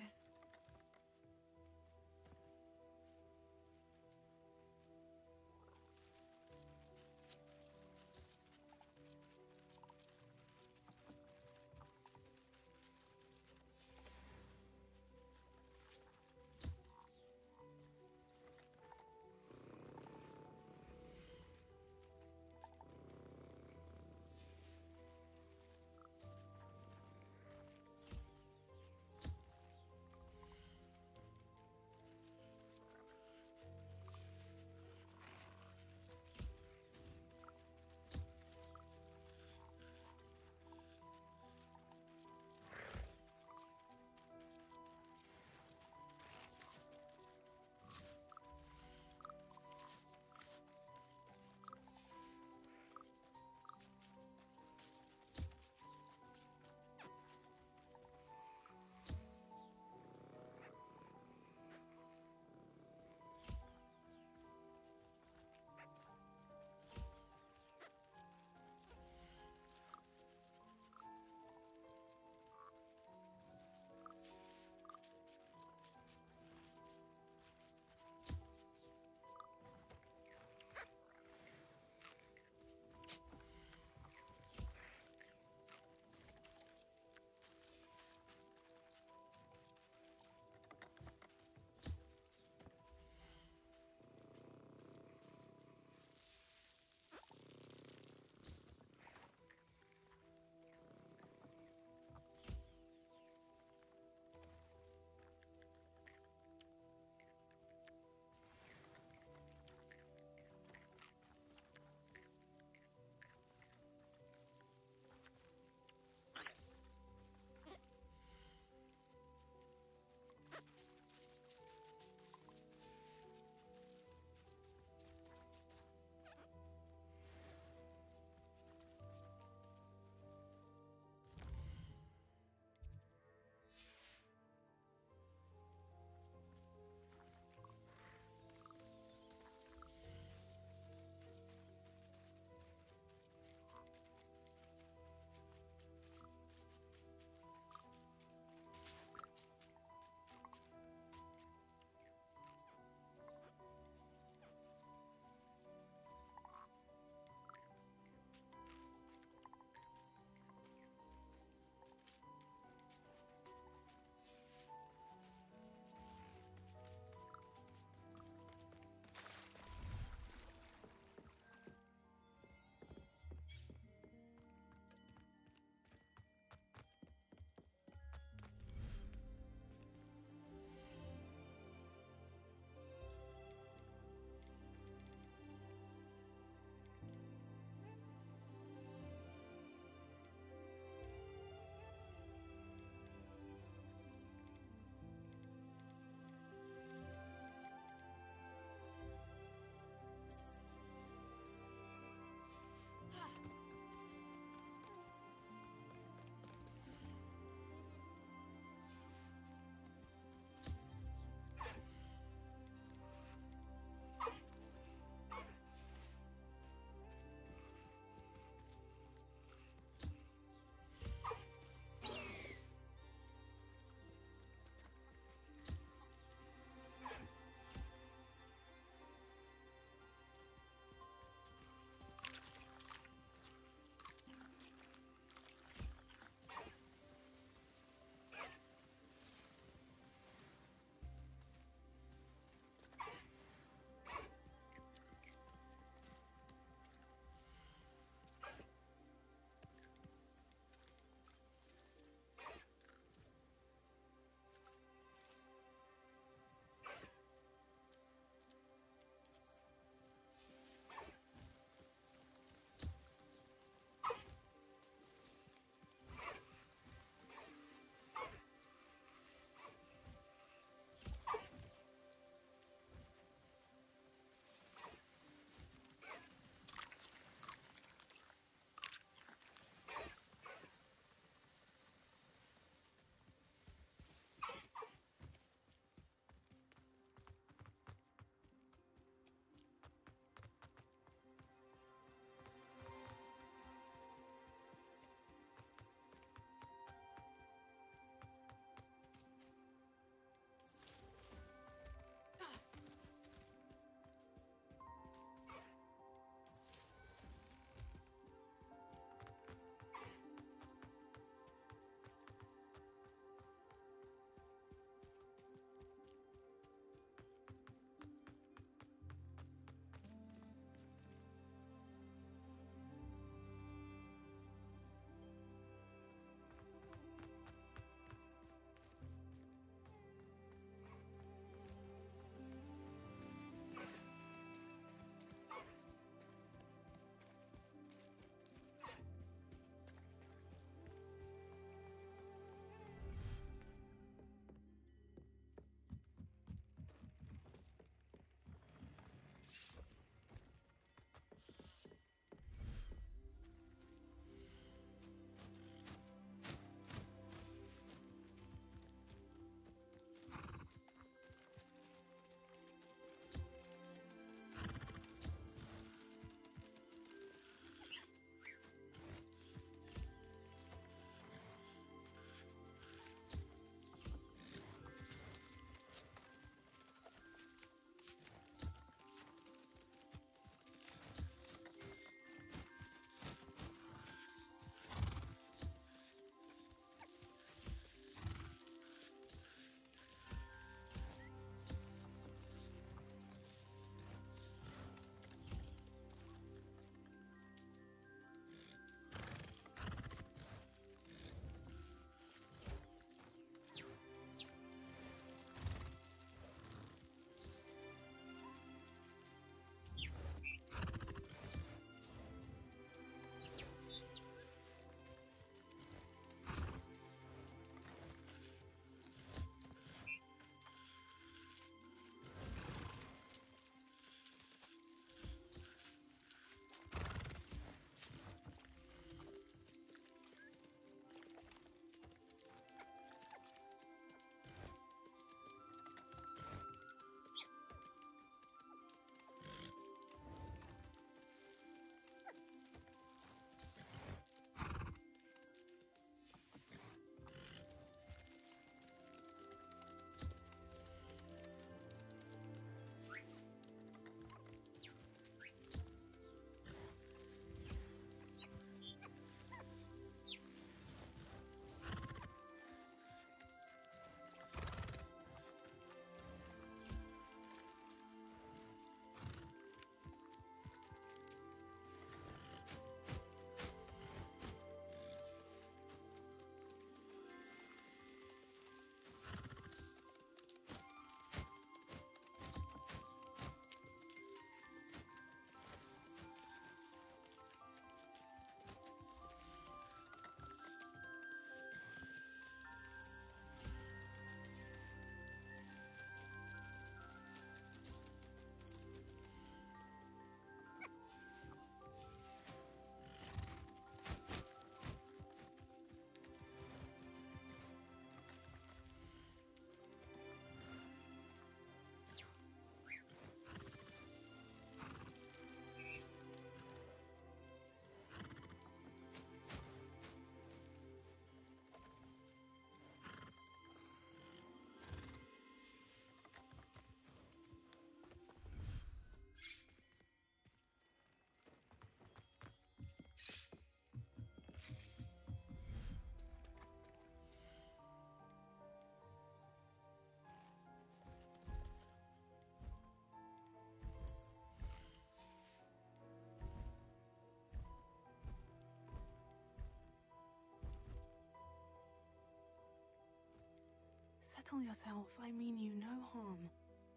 Settle yourself. I mean you no harm.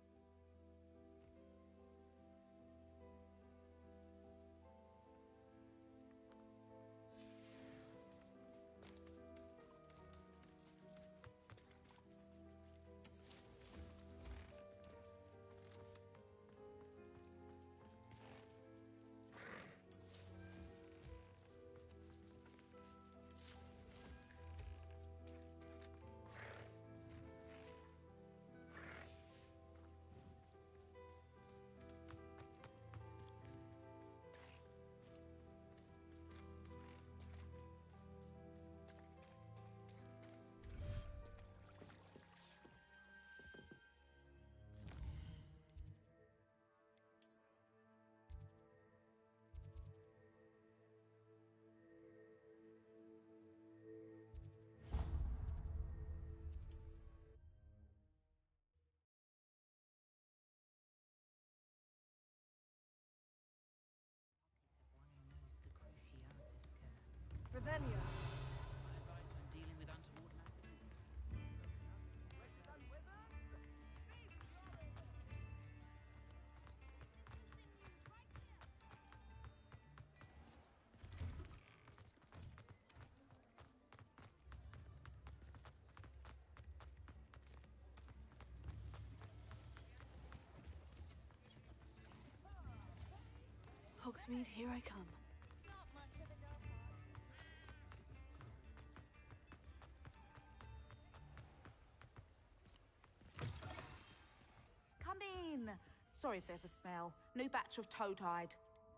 Revelio. My advice when dealing with untoward matters. Hogsmeade, here I come. Come in. Sorry if there's a smell. New batch of toad-hide.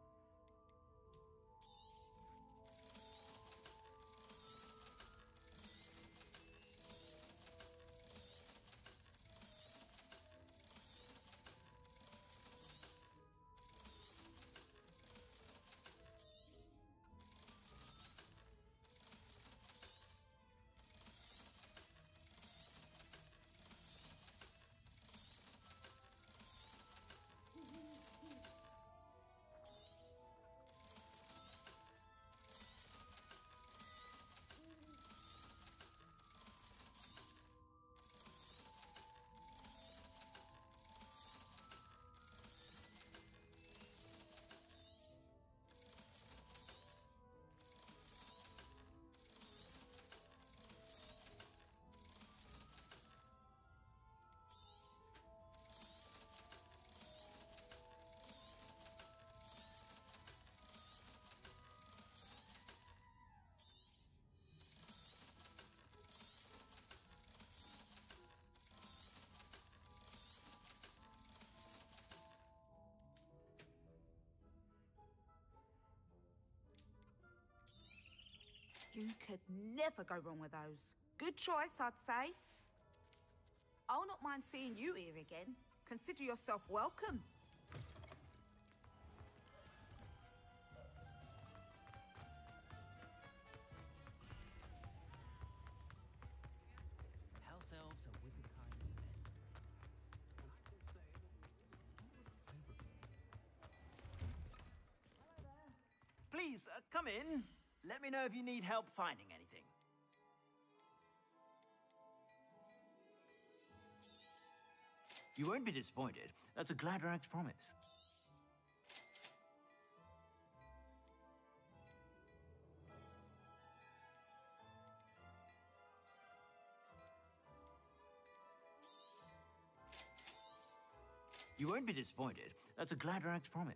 You could never go wrong with those. Good choice, I'd say. I'll not mind seeing you here again. Consider yourself welcome. House elves are womankind's best. Please, uh, come in. Let me know if you need help finding anything. You won't be disappointed. That's a Gladrag's promise. You won't be disappointed. That's a Gladrag's promise.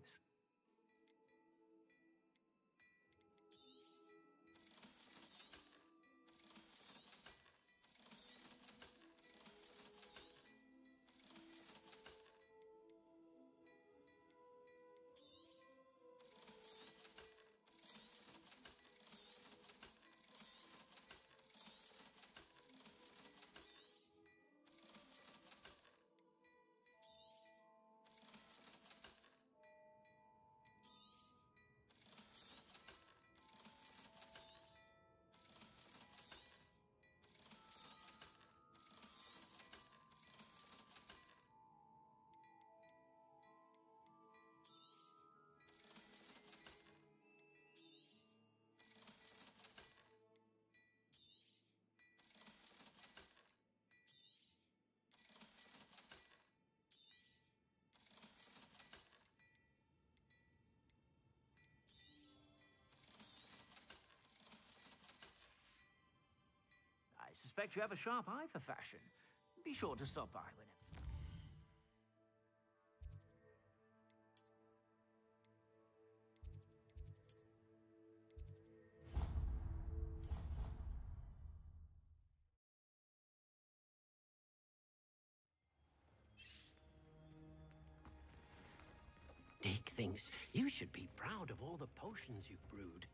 suspect you have a sharp eye for fashion. Be sure to stop by whenever. Dick thinks you should be proud of all the potions you've brewed.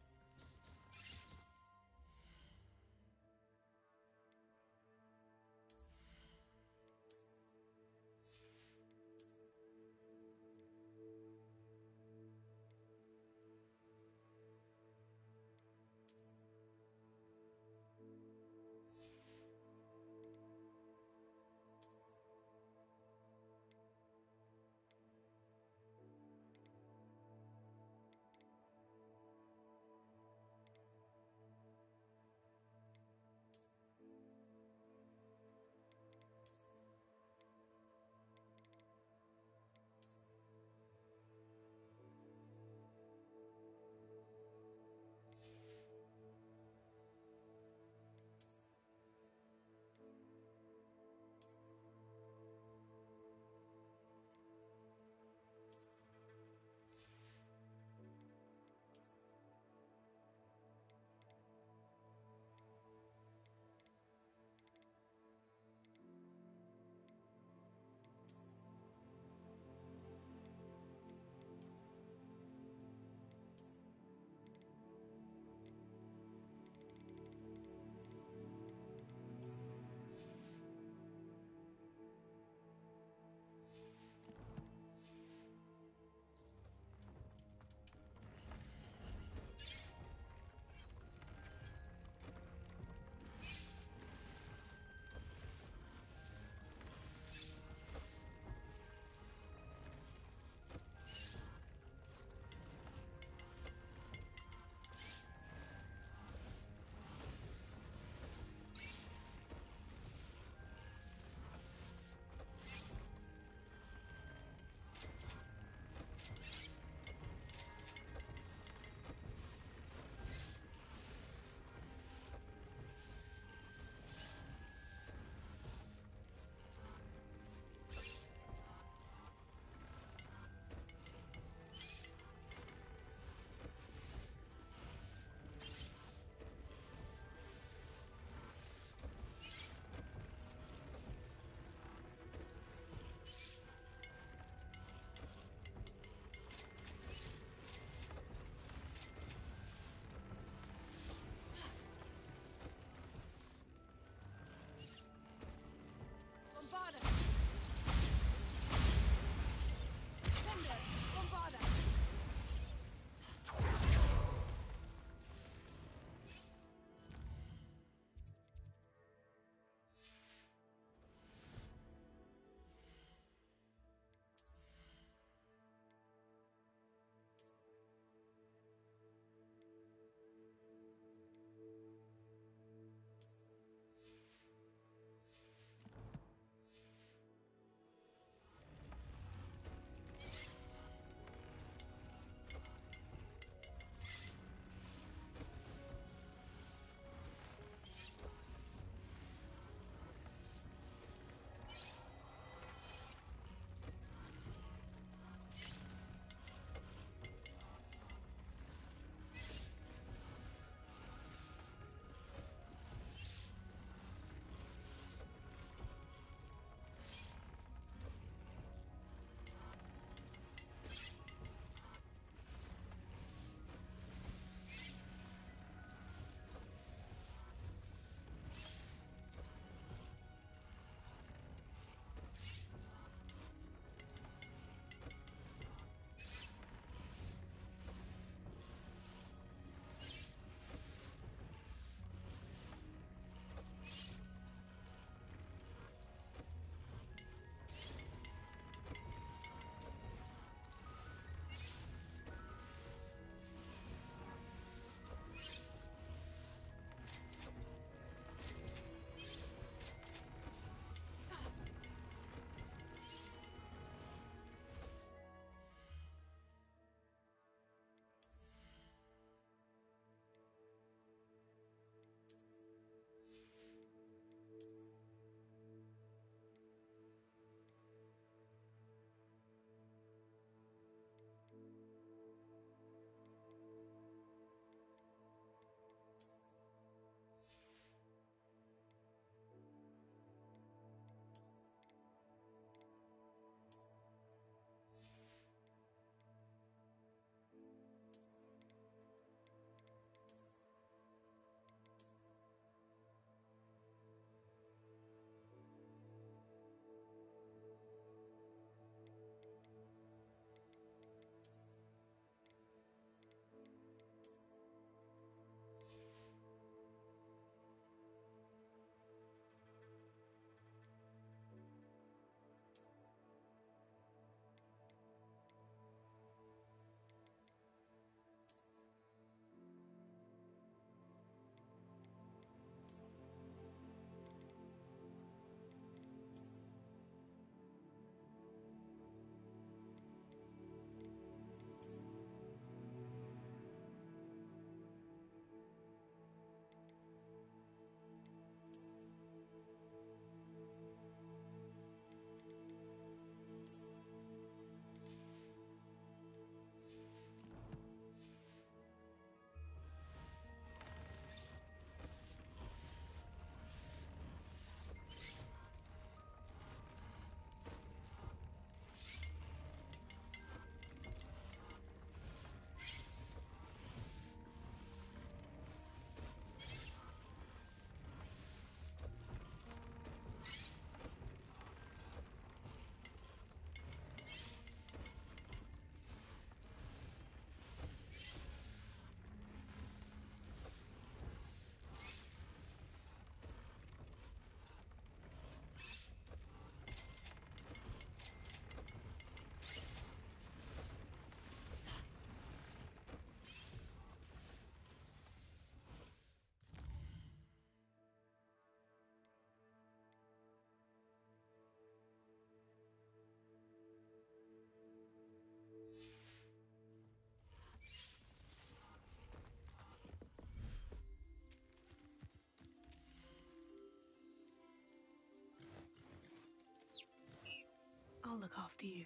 look after you.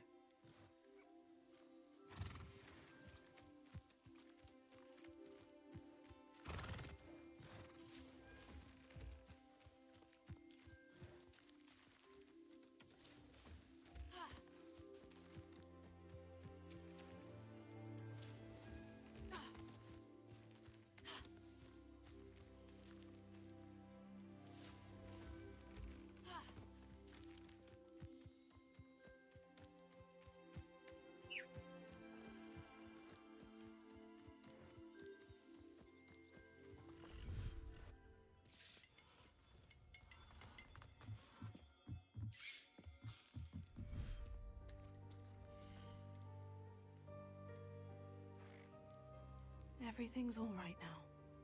Everything's all right now.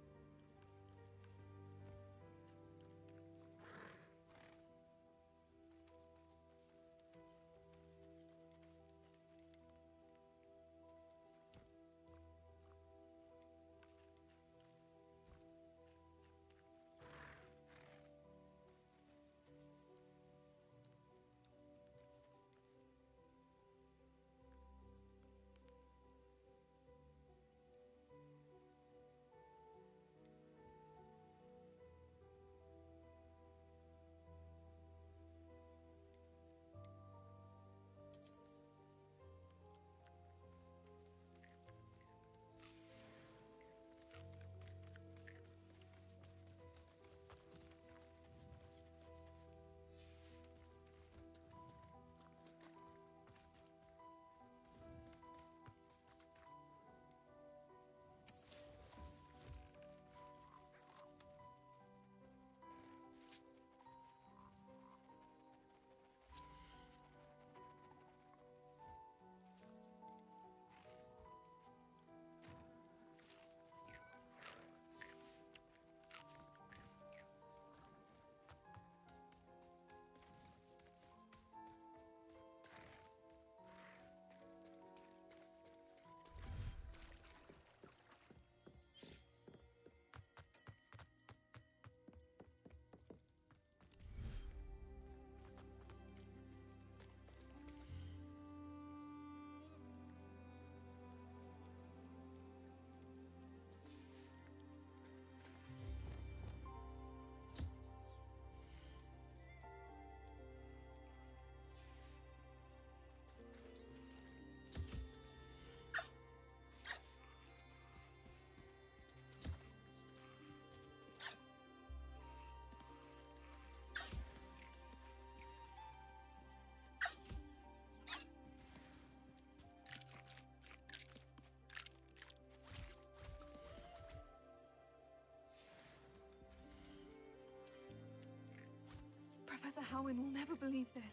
Professor Howin will never believe this.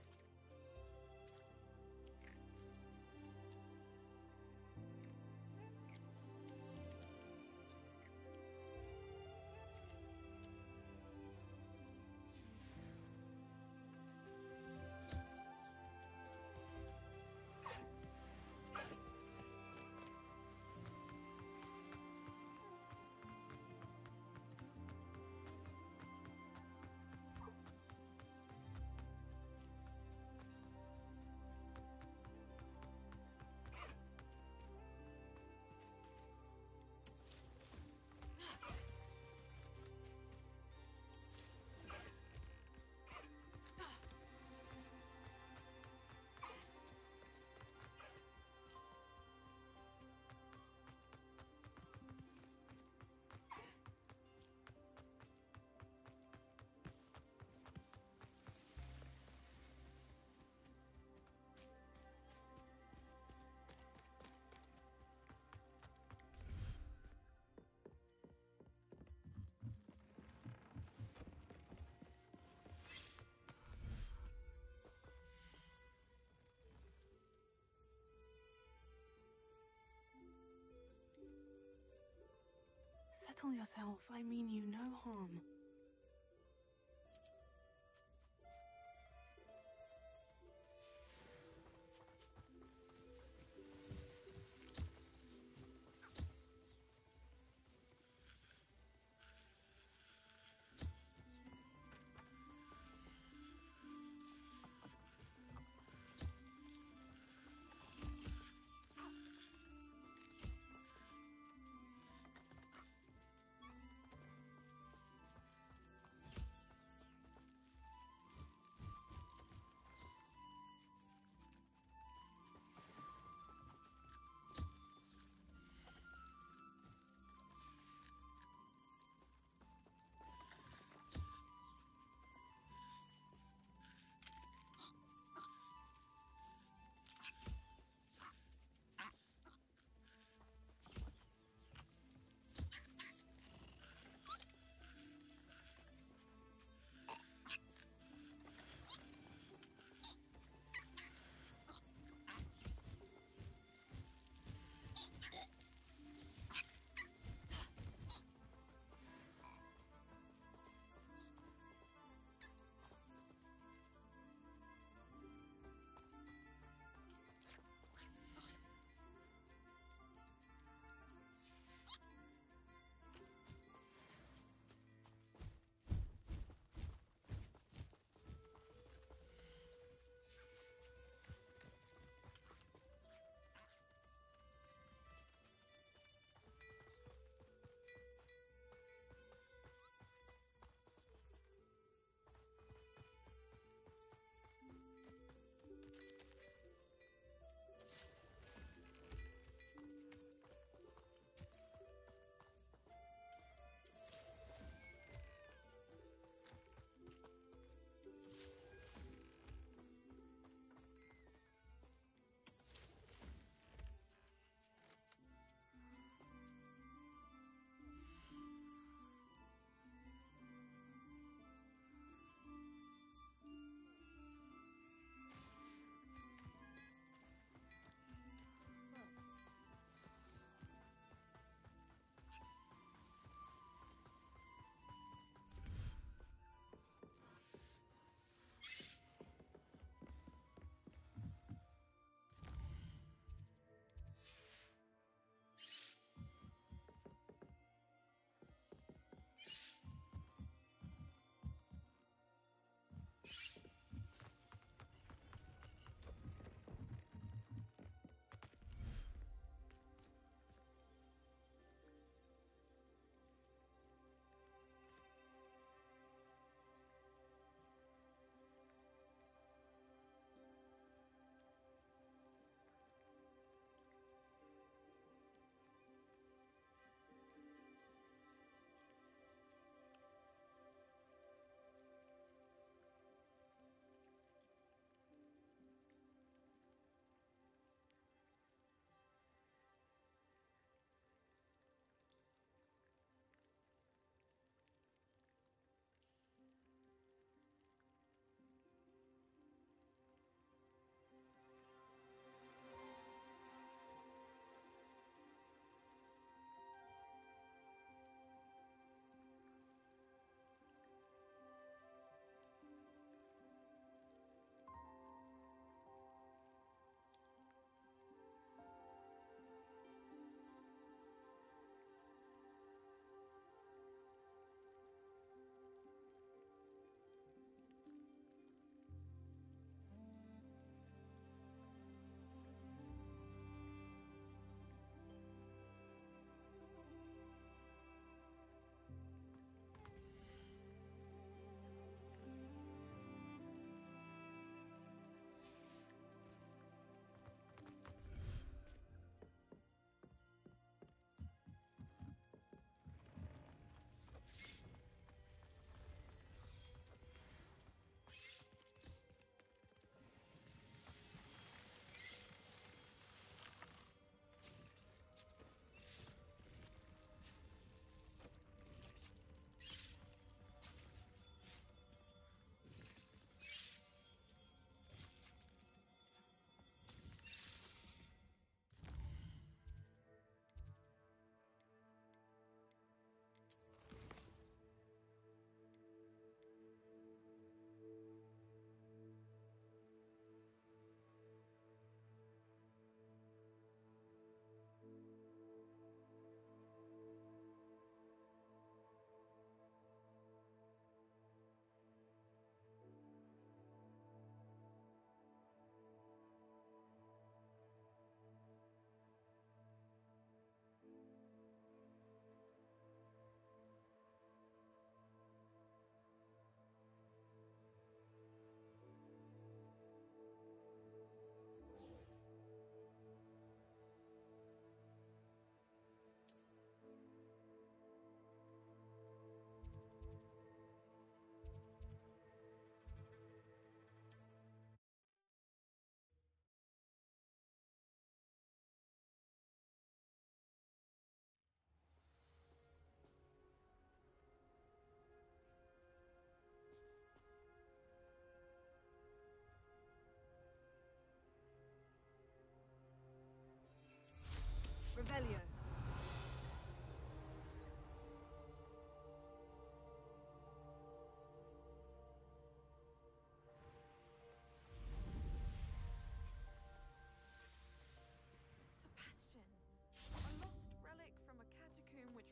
Settle yourself. I mean you no harm.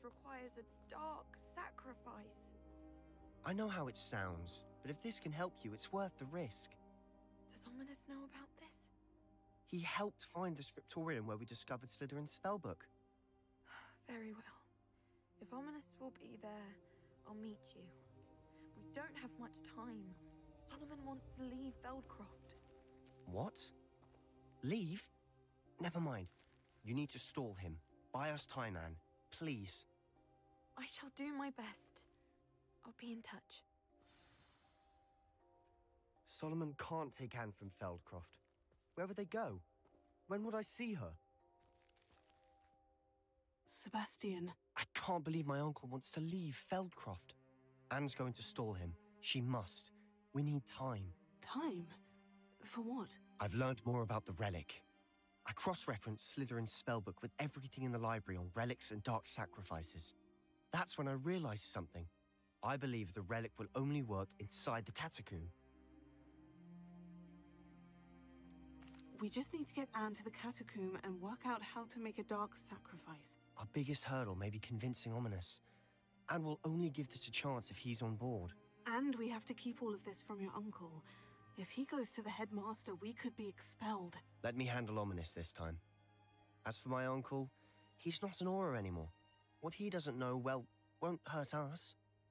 requires a dark sacrifice. I know how it sounds, but if this can help you, it's worth the risk. Does Ominous know about this? He helped find the scriptorium where we discovered Slytherin's spellbook. Very well. If Ominous will be there, I'll meet you. We don't have much time. Solomon wants to leave Feldcroft. What? Leave? Never mind. You need to stall him. Buy us time, Anne. Please. I shall do my best. I'll be in touch. Solomon can't take Anne from Feldcroft. Where would they go? When would I see her? Sebastian. I can't believe my uncle wants to leave Feldcroft. Anne's going to stall him. She must. We need time. Time? For what? I've learned more about the relic. I cross-referenced Slytherin's spellbook with everything in the library on relics and dark sacrifices. That's when I realized something. I believe the relic will only work inside the catacomb. We just need to get Anne to the catacomb and work out how to make a dark sacrifice. Our biggest hurdle may be convincing Ominous. And we'll only give this a chance if he's on board. And we have to keep all of this from your uncle. If he goes to the headmaster, we could be expelled. Let me handle Ominous this time. As for my uncle, he's not an Auror anymore. What he doesn't know, well, won't hurt us.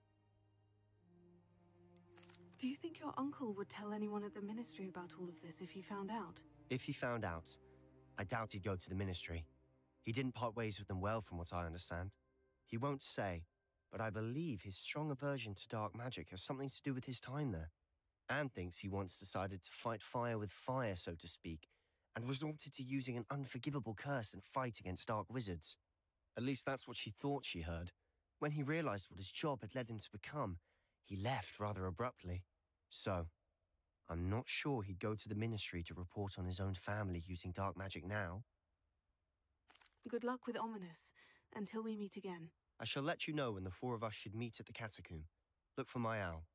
Do you think your uncle would tell anyone at the Ministry about all of this if he found out? If he found out, I doubt he'd go to the Ministry. He didn't part ways with them well, from what I understand. He won't say, but I believe his strong aversion to dark magic has something to do with his time there. Anne thinks he once decided to fight fire with fire, so to speak, and resorted to using an unforgivable curse in fight against dark wizards. At least that's what she thought she heard. When he realized what his job had led him to become, he left rather abruptly. So, I'm not sure he'd go to the Ministry to report on his own family using dark magic now. Good luck with Ominous, until we meet again. I shall let you know when the four of us should meet at the catacomb. Look for my owl.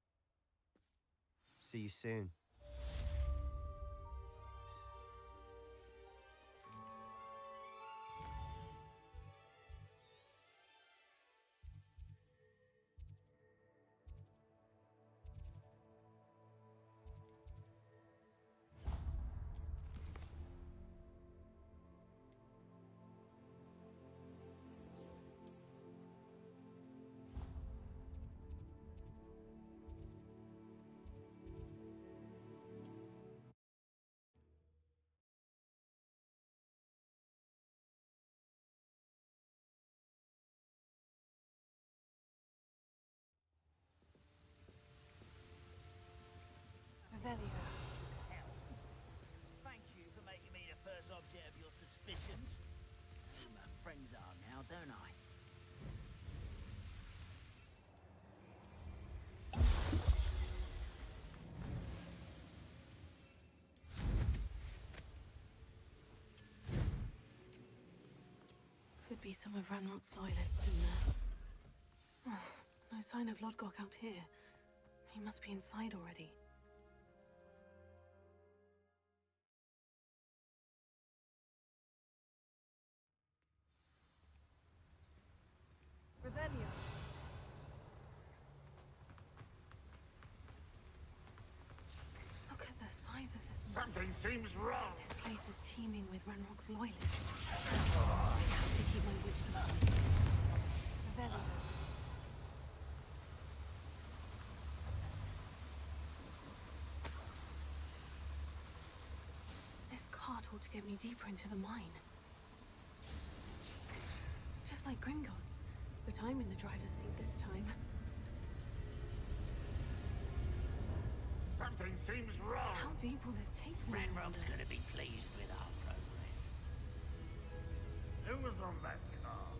See you soon. Revelio. Thank you for making me the first object of your suspicions. Who my friends are now, don't I? Could be some of Ranrock's loyalists in there. Oh, no sign of Lodgok out here. He must be inside already. Revelio. Look at the size of this. Something seems wrong. This place is teeming with Ranrock's loyalists. I have to keep my wits about me. Revelio. This cart ought to get me deeper into the mine. Just like Gringotts. But I'm in the driver's seat this time. Something seems wrong. How deep will this take me? Ranrock's gonna be pleased with our progress. Who was on that car?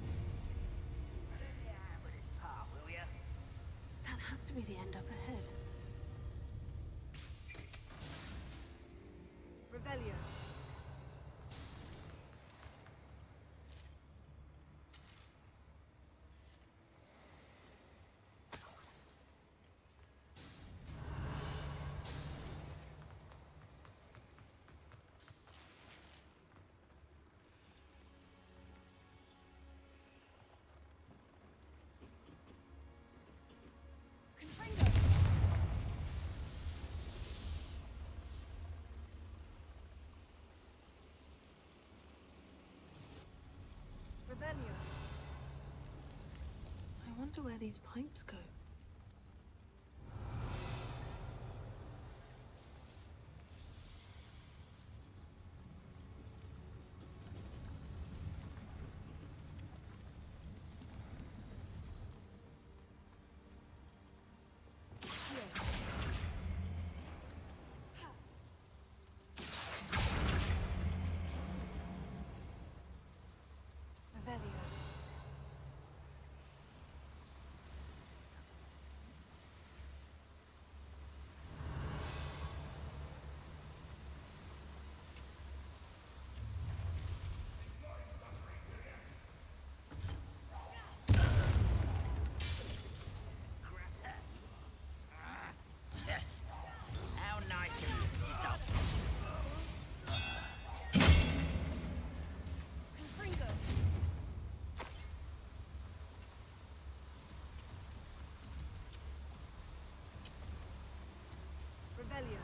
Yeah, with his part, will ya? That has to be the end up ahead. Revelio. wonder where these pipes go. How nice of you to stop. Confringo. Revelio.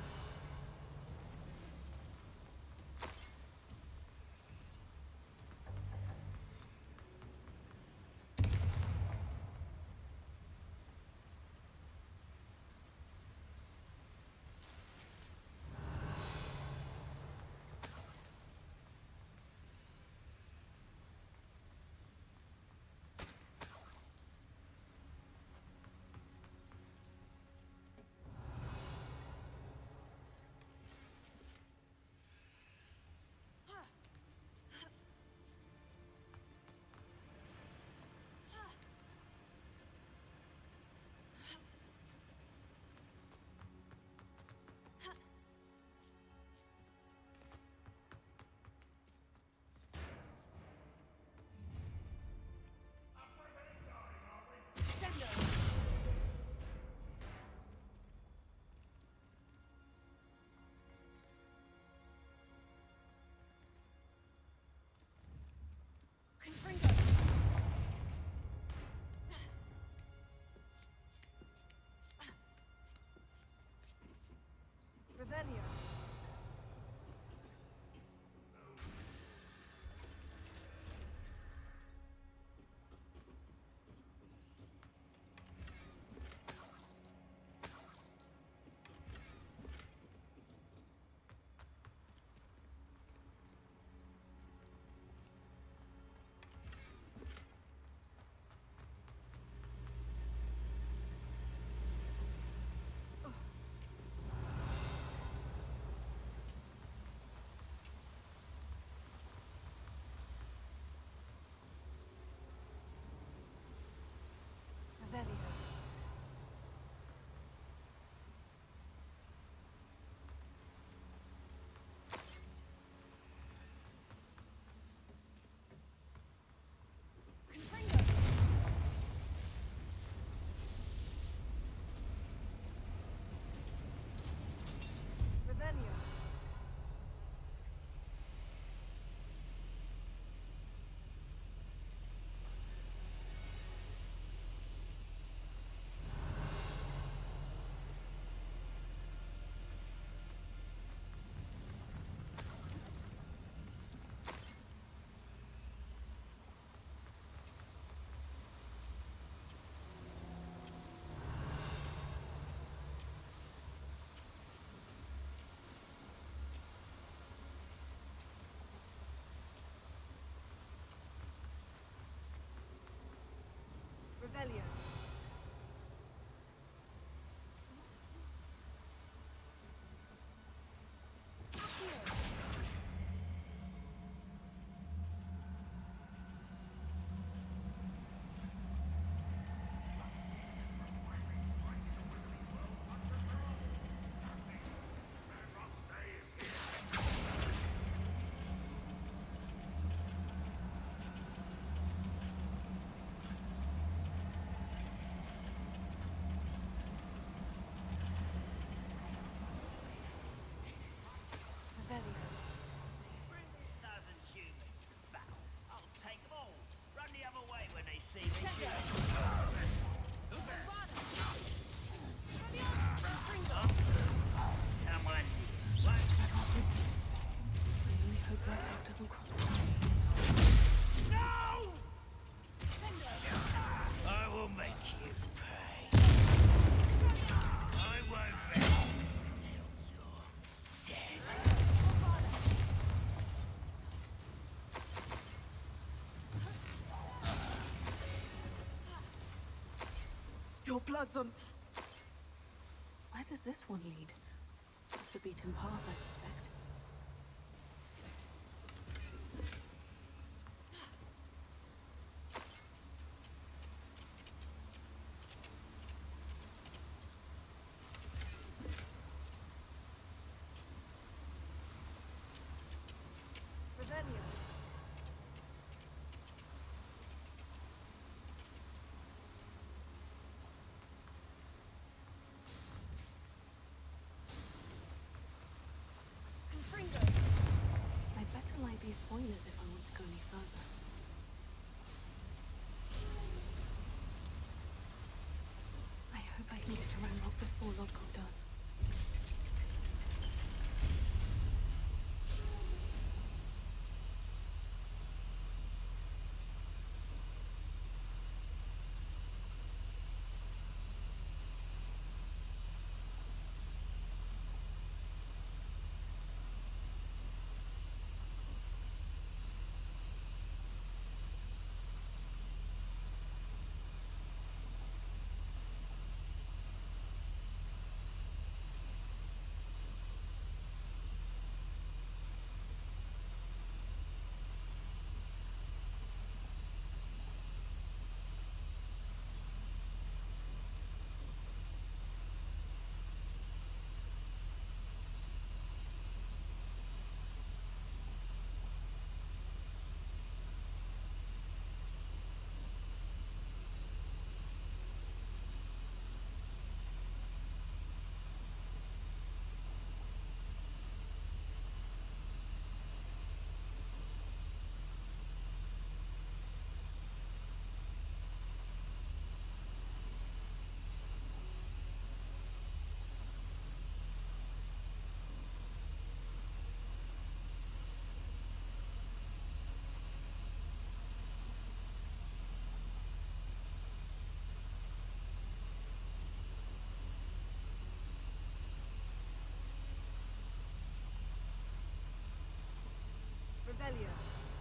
Confringo. Revelio. Revelio. Confringo. Revelio. Revelio. blood's on... Where does this one lead? Off the beaten path, I suspect. Revelio. I'd better light these boilers if I want to go any further. I hope I can get to Ranrock before Lodgok does. Revelio.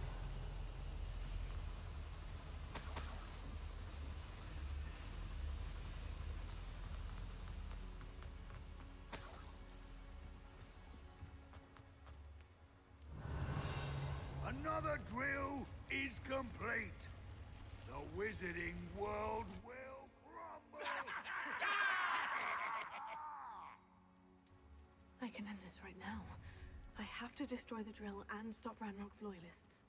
Another drill is complete. The wizarding world will crumble. I can end this right now. I have to destroy the drill and stop Ranrock's loyalists.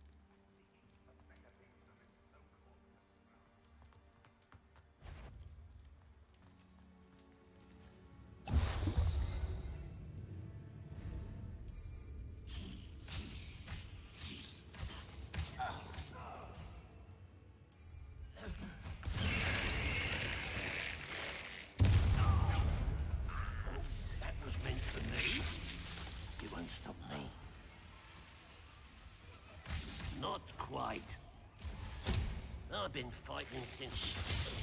That was meant for me. You won't stop me. Not quite. I've been fighting since...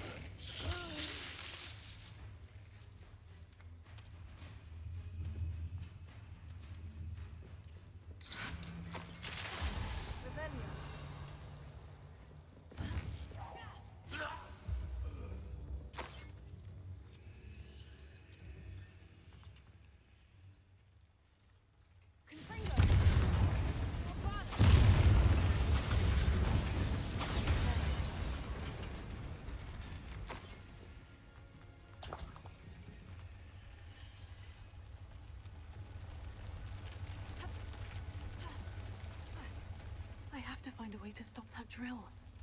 I have to find a way to stop that drill.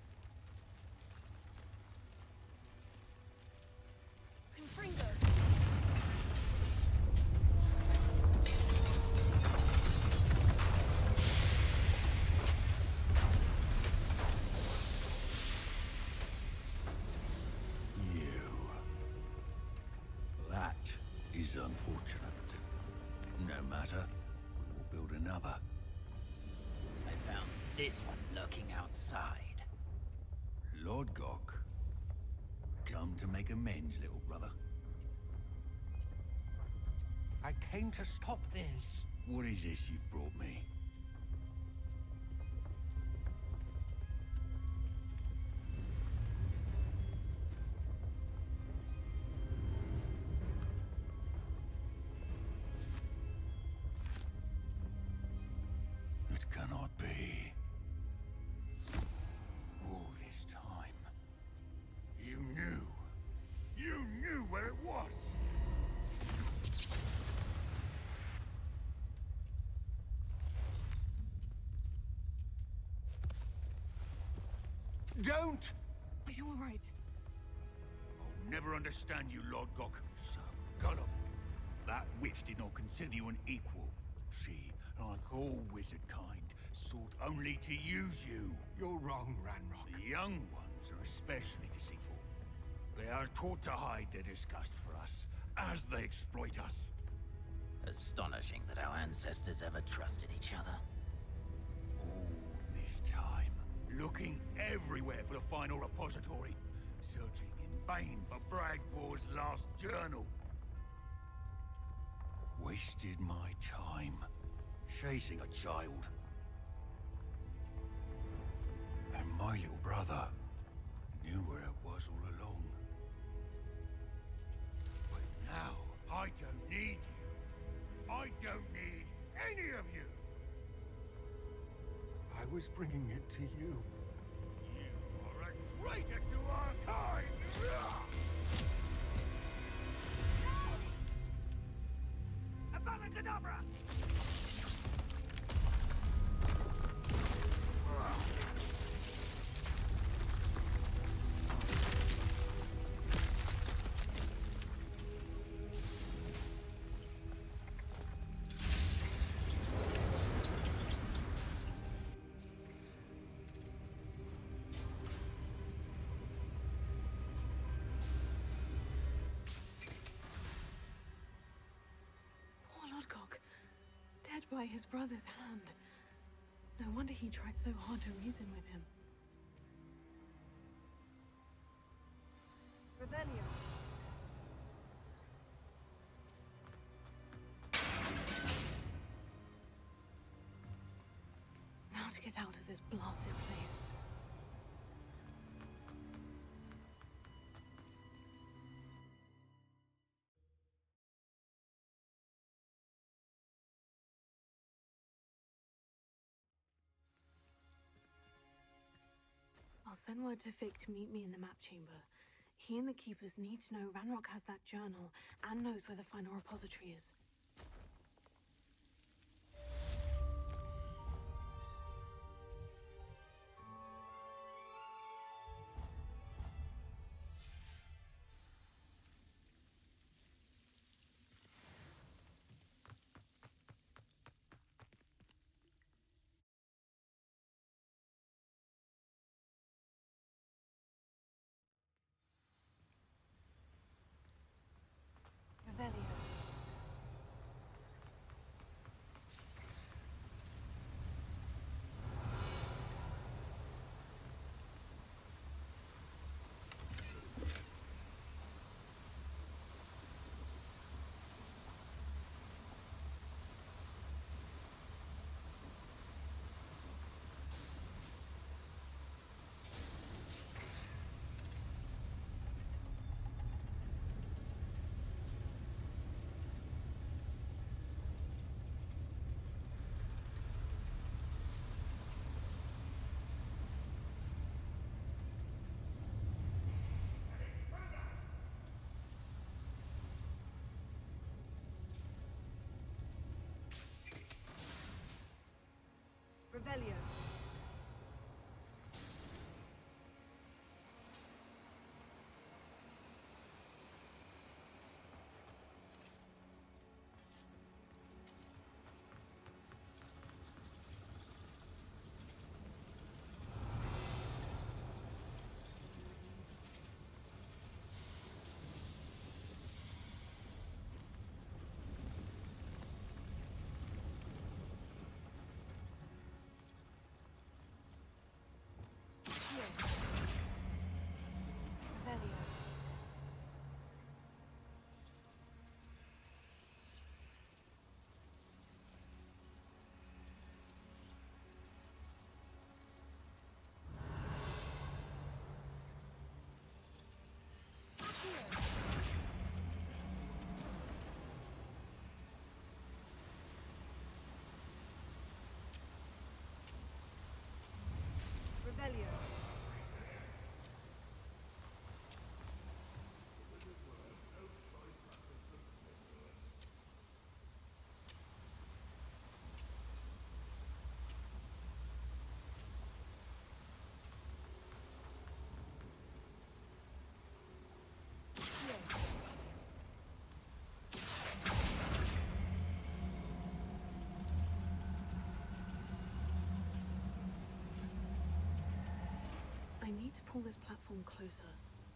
Confringo! You. That is unfortunate. No matter, we will build another. I found this one lurking outside. Lodgok. Come to make amends, little brother. I came to stop this. What is this you've brought me? It cannot be. All this time, you knew. You knew where it was. Don't! Are you all right? I'll never understand you, Lord Gok. So gullible. That witch did not consider you an equal. She, like all wizard kind, sought only to use you. You're wrong, Ranrock. The young ones are especially deceitful. They are taught to hide their disgust for us, as they exploit us. Astonishing that our ancestors ever trusted each other. All this time, looking everywhere for the final repository, searching in vain for Bragbor's last journal. Wasted my time, chasing a child. And my little brother knew where it was all along. But now, I don't need you. I don't need any of you. I was bringing it to you. You are a traitor to our kind! Avada Kedavra! Dead by his brother's hand. No wonder he tried so hard to reason with him. Revelio. Now to get out of this blasted place. I'll send word to Fick to meet me in the map chamber. He and the Keepers need to know Ranrock has that journal and knows where the final repository is. Revelio. pull this platform closer.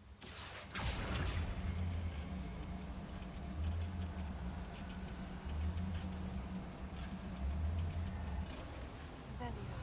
Revelio.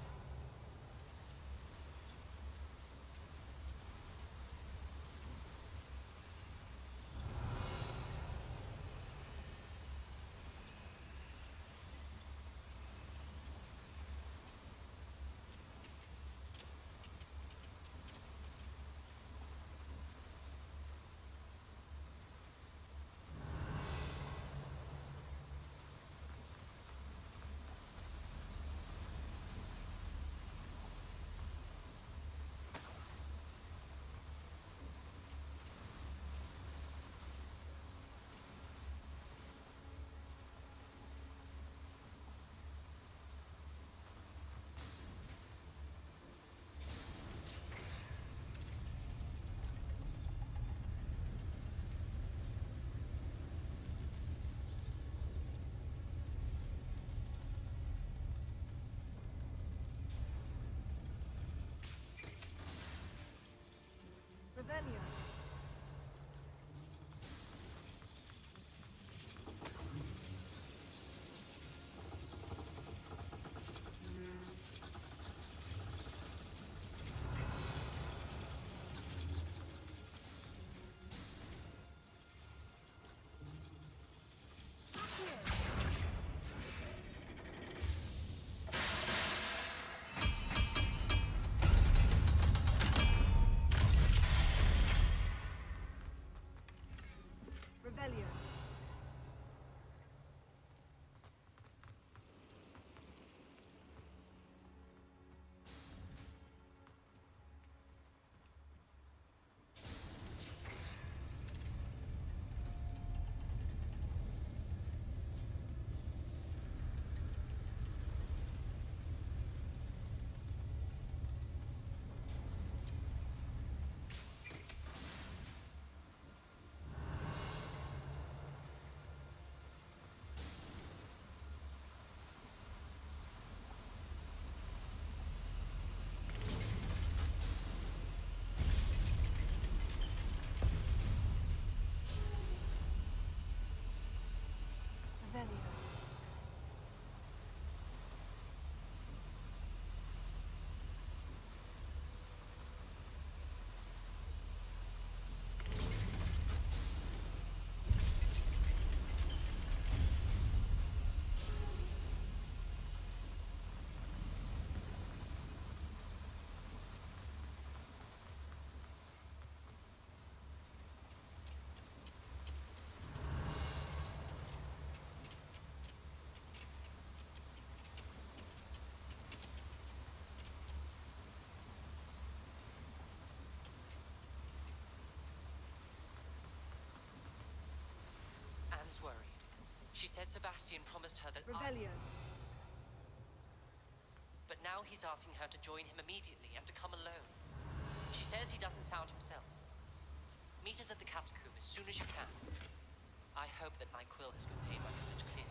Revelio. Revelio. Revelio. Anne's worried. She said Sebastian promised her that Revelio. I... But now he's asking her to join him immediately and to come alone. She says he doesn't sound himself. Meet us at the catacomb as soon as you can. I hope that my quill has conveyed my message clearly.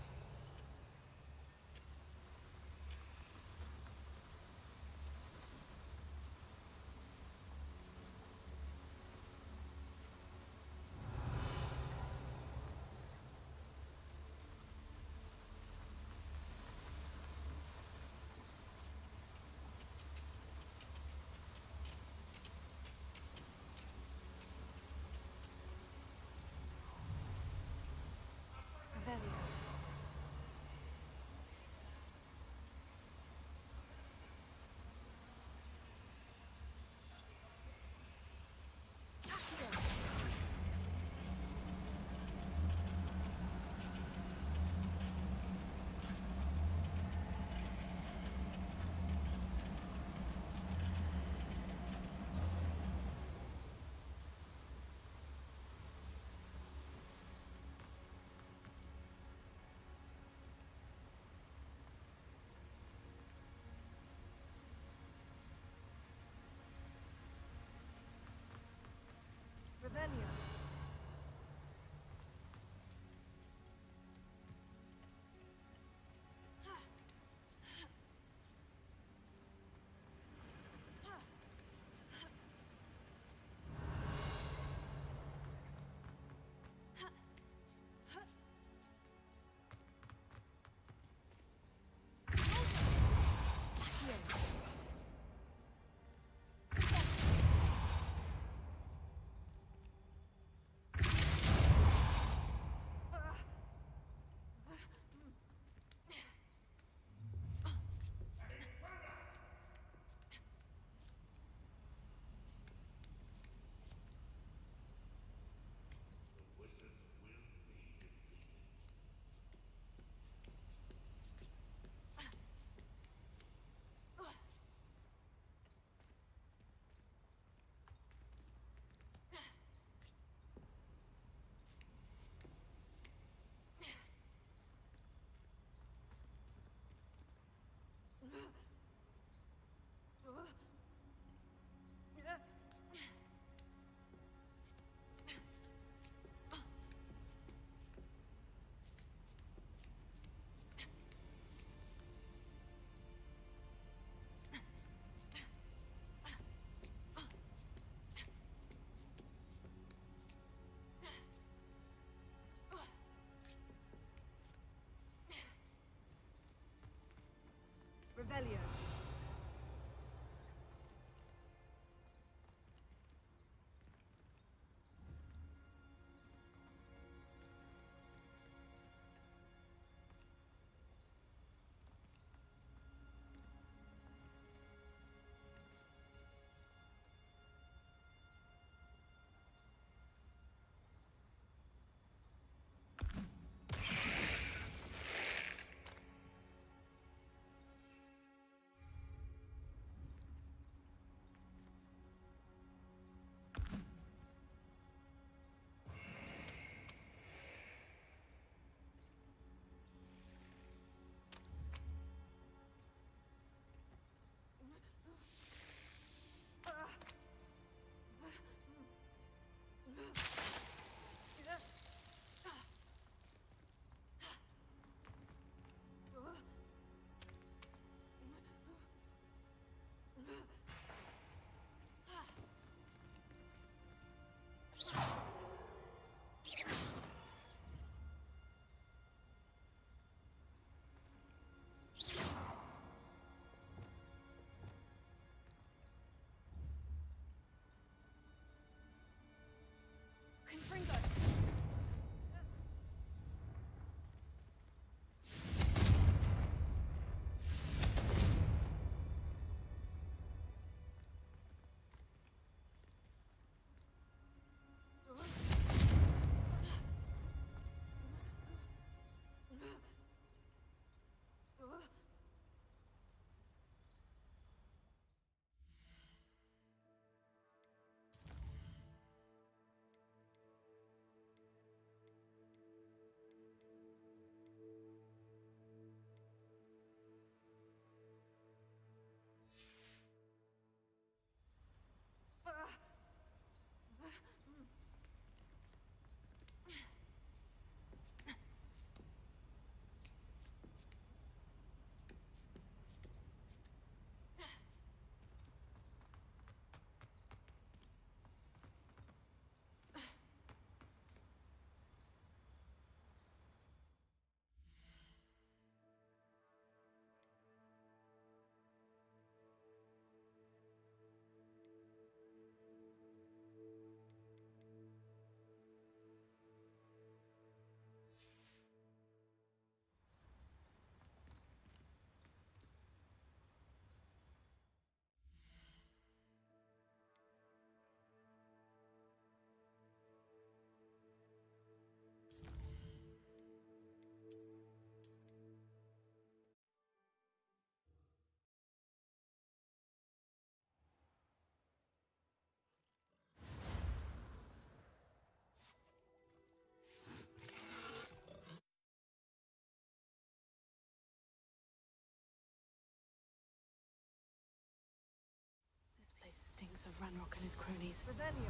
Revelio. Confringo! Stinks of Ranrock and his cronies. Revelio.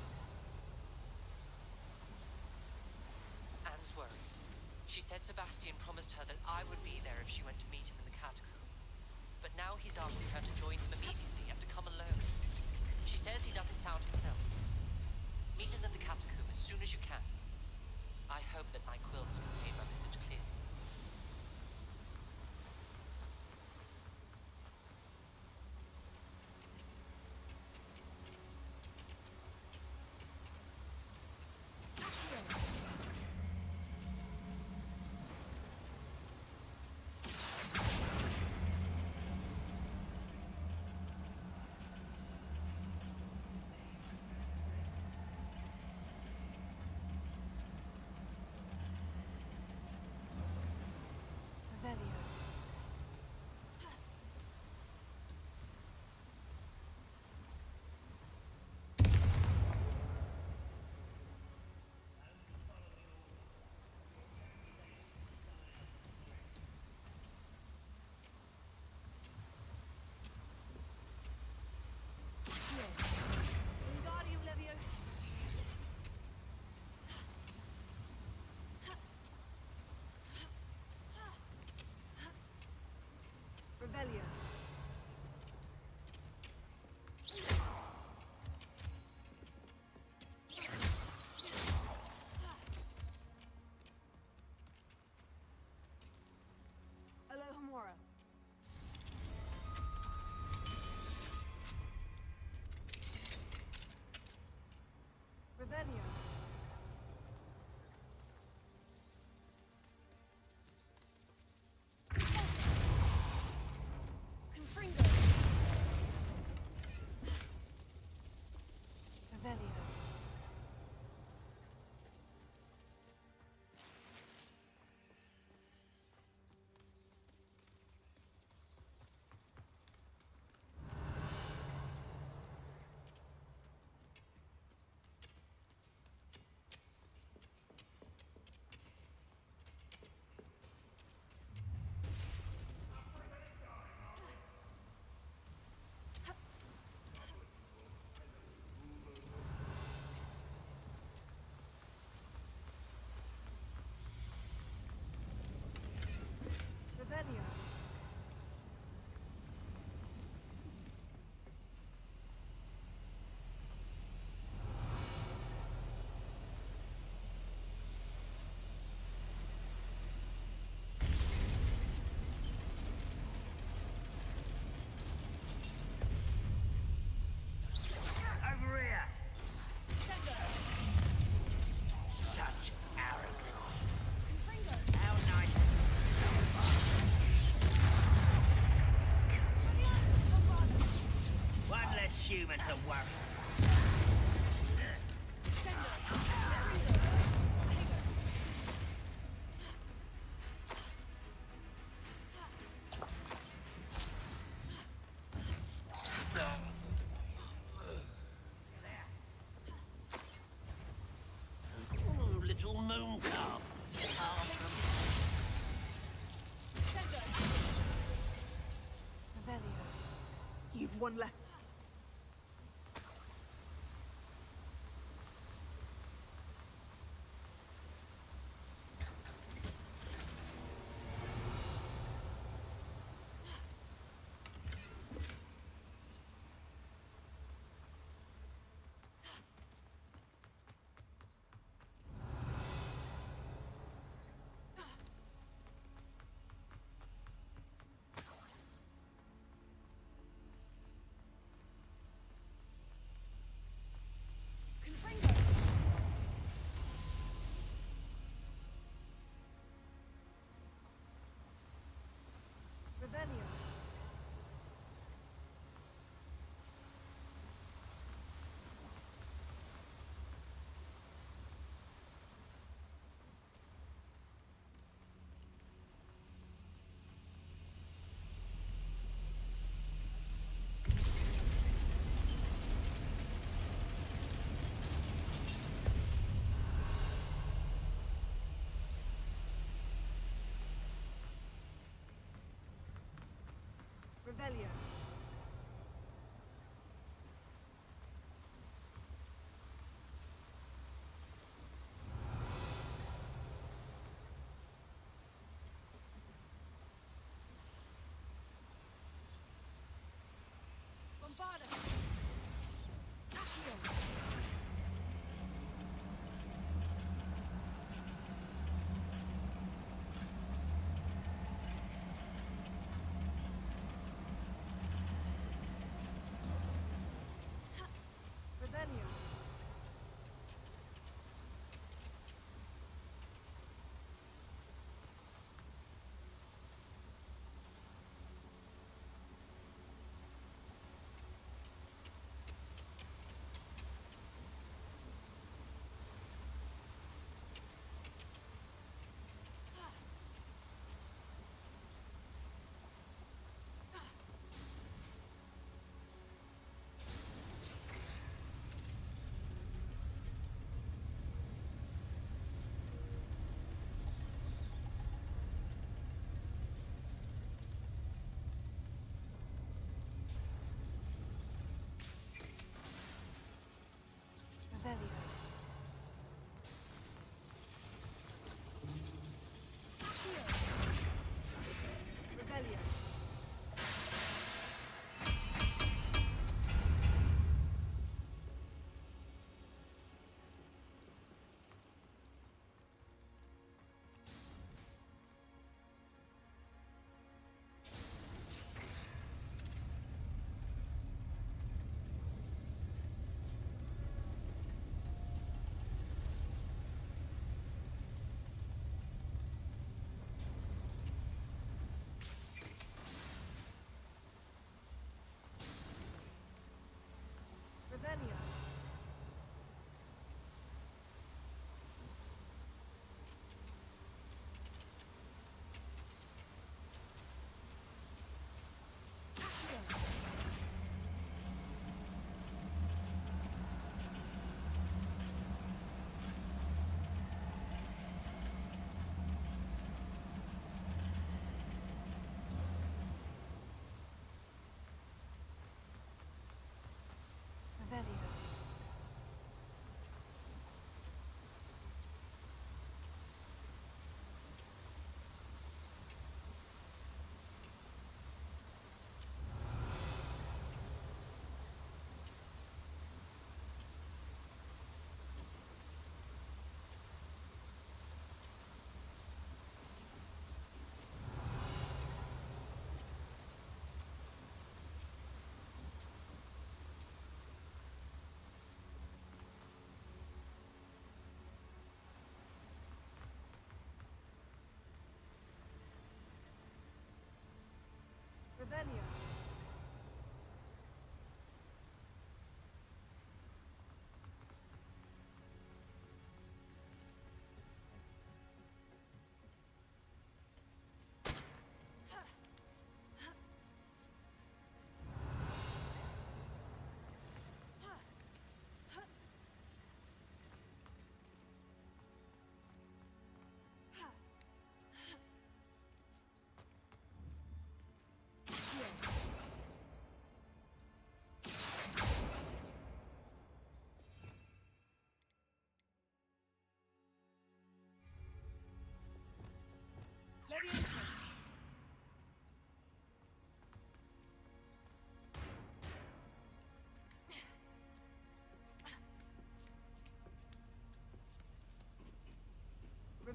Anne's worried. She said Sebastian promised her that I would be there if she went to meet him in the catacomb. But now he's asking her to join him immediately and to come alone. She says he doesn't sound himself. Meet us at the catacomb as soon as you can. I hope that my quill has conveyed my message clearly. human to worry. Ooh, little moon calf. Revelio, you've one less. Revelio. Revelio. Bombarda. Accio.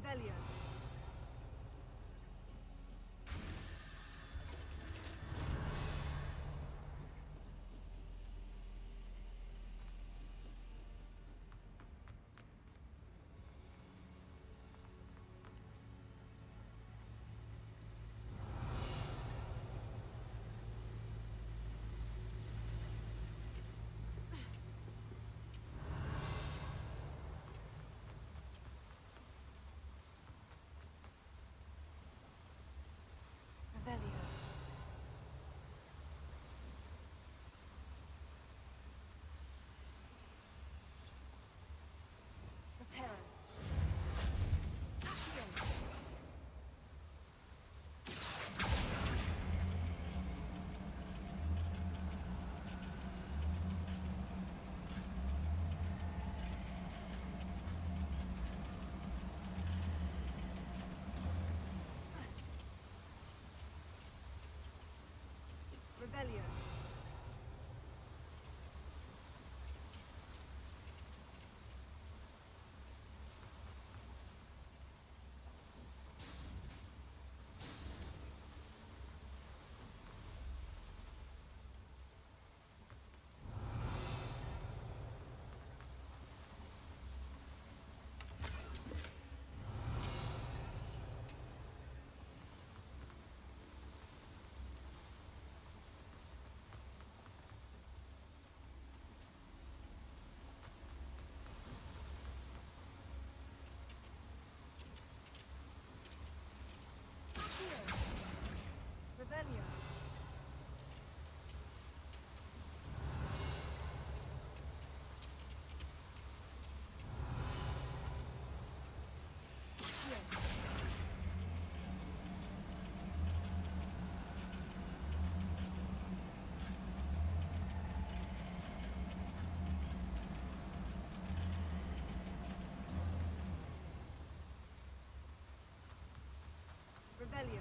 Revelio. Revelio. Reparo. Accio. Revelio. Revelio. Revelio.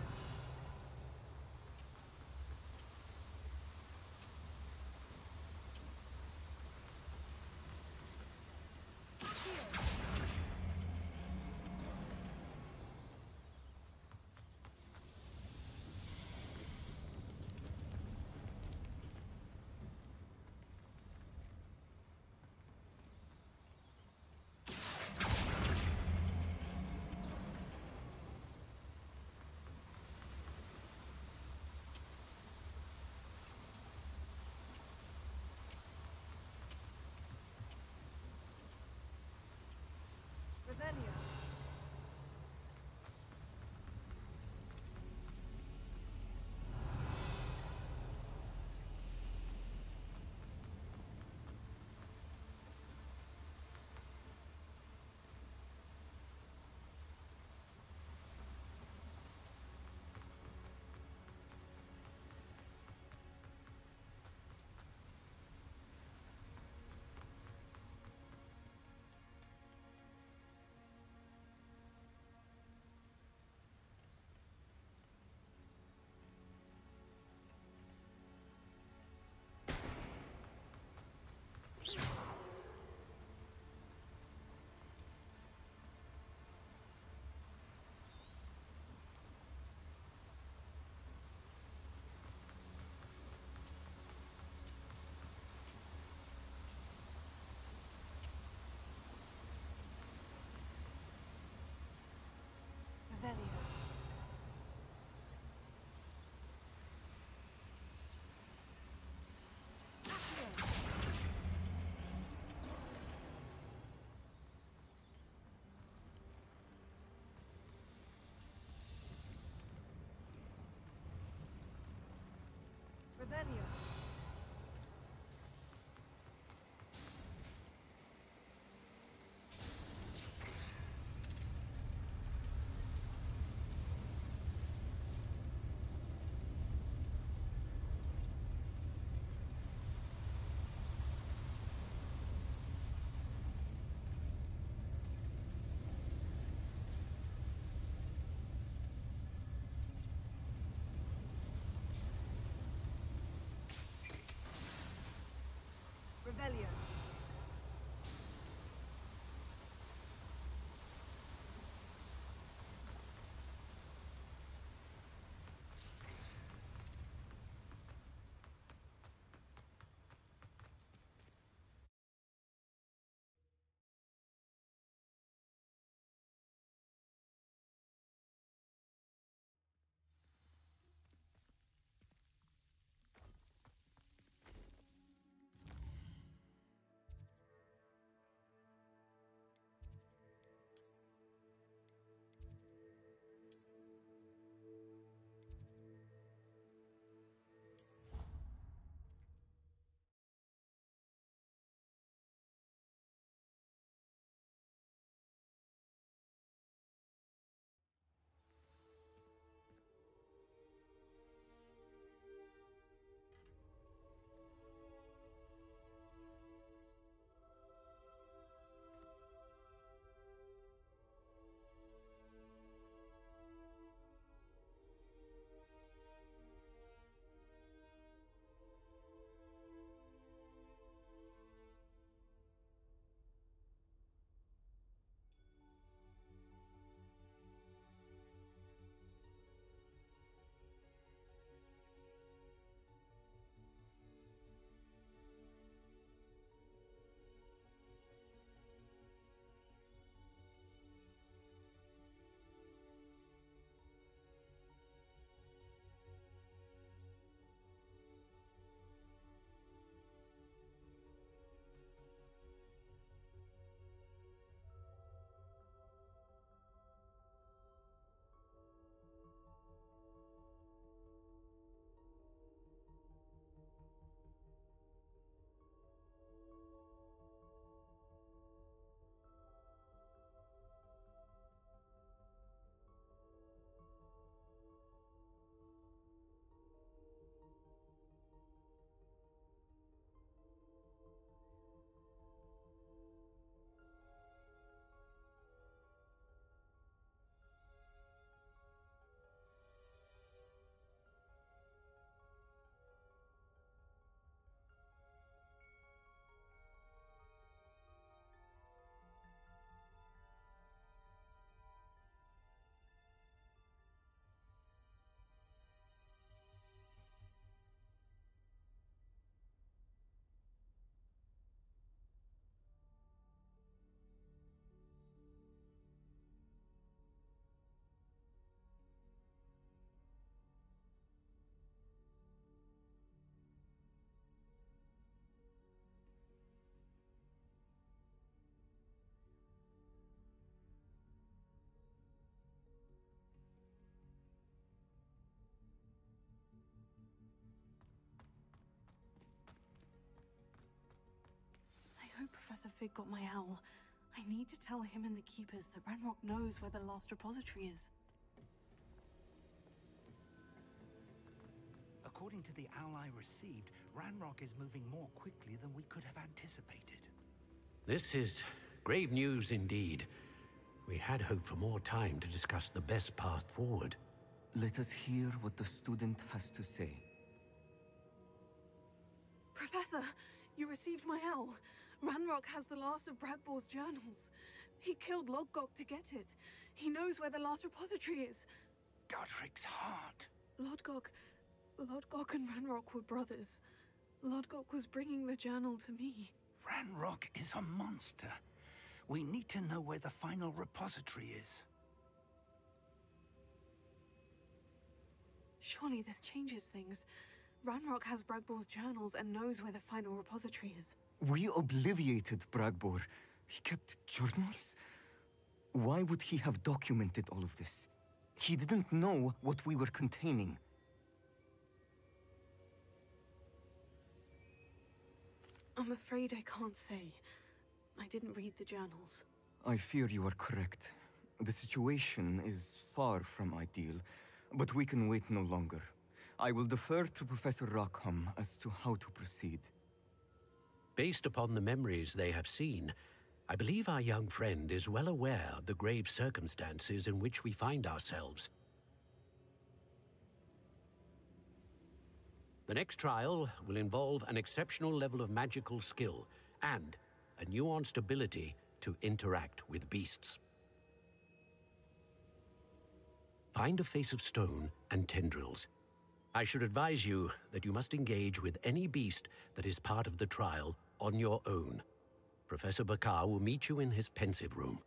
Fig got my owl. I need to tell him and the Keepers that Ranrock knows where the last repository is. According to the owl I received, Ranrock is moving more quickly than we could have anticipated. This is grave news indeed. We had hoped for more time to discuss the best path forward. Let us hear what the student has to say. Professor, you received my owl. Ranrock has the last of Bragbor's journals. He killed Lodgok to get it. He knows where the last repository is. Godric's heart. Lodgok... Lodgok and Ranrock were brothers. Lodgok was bringing the journal to me. Ranrock is a monster. We need to know where the final repository is. Surely this changes things. Ranrock has Bragbor's journals and knows where the final repository is. We obliviated Bragbor. He kept journals? Why would he have documented all of this? He didn't know what we were containing. I'm afraid I can't say. I didn't read the journals. I fear you are correct. The situation is far from ideal, but we can wait no longer. I will defer to Professor Rackham as to how to proceed. Based upon the memories they have seen, I believe our young friend is well aware of the grave circumstances in which we find ourselves. The next trial will involve an exceptional level of magical skill and a nuanced ability to interact with beasts. Find a face of stone and tendrils. I should advise you that you must engage with any beast that is part of the trial on your own. Professor Bakar will meet you in his pensive room.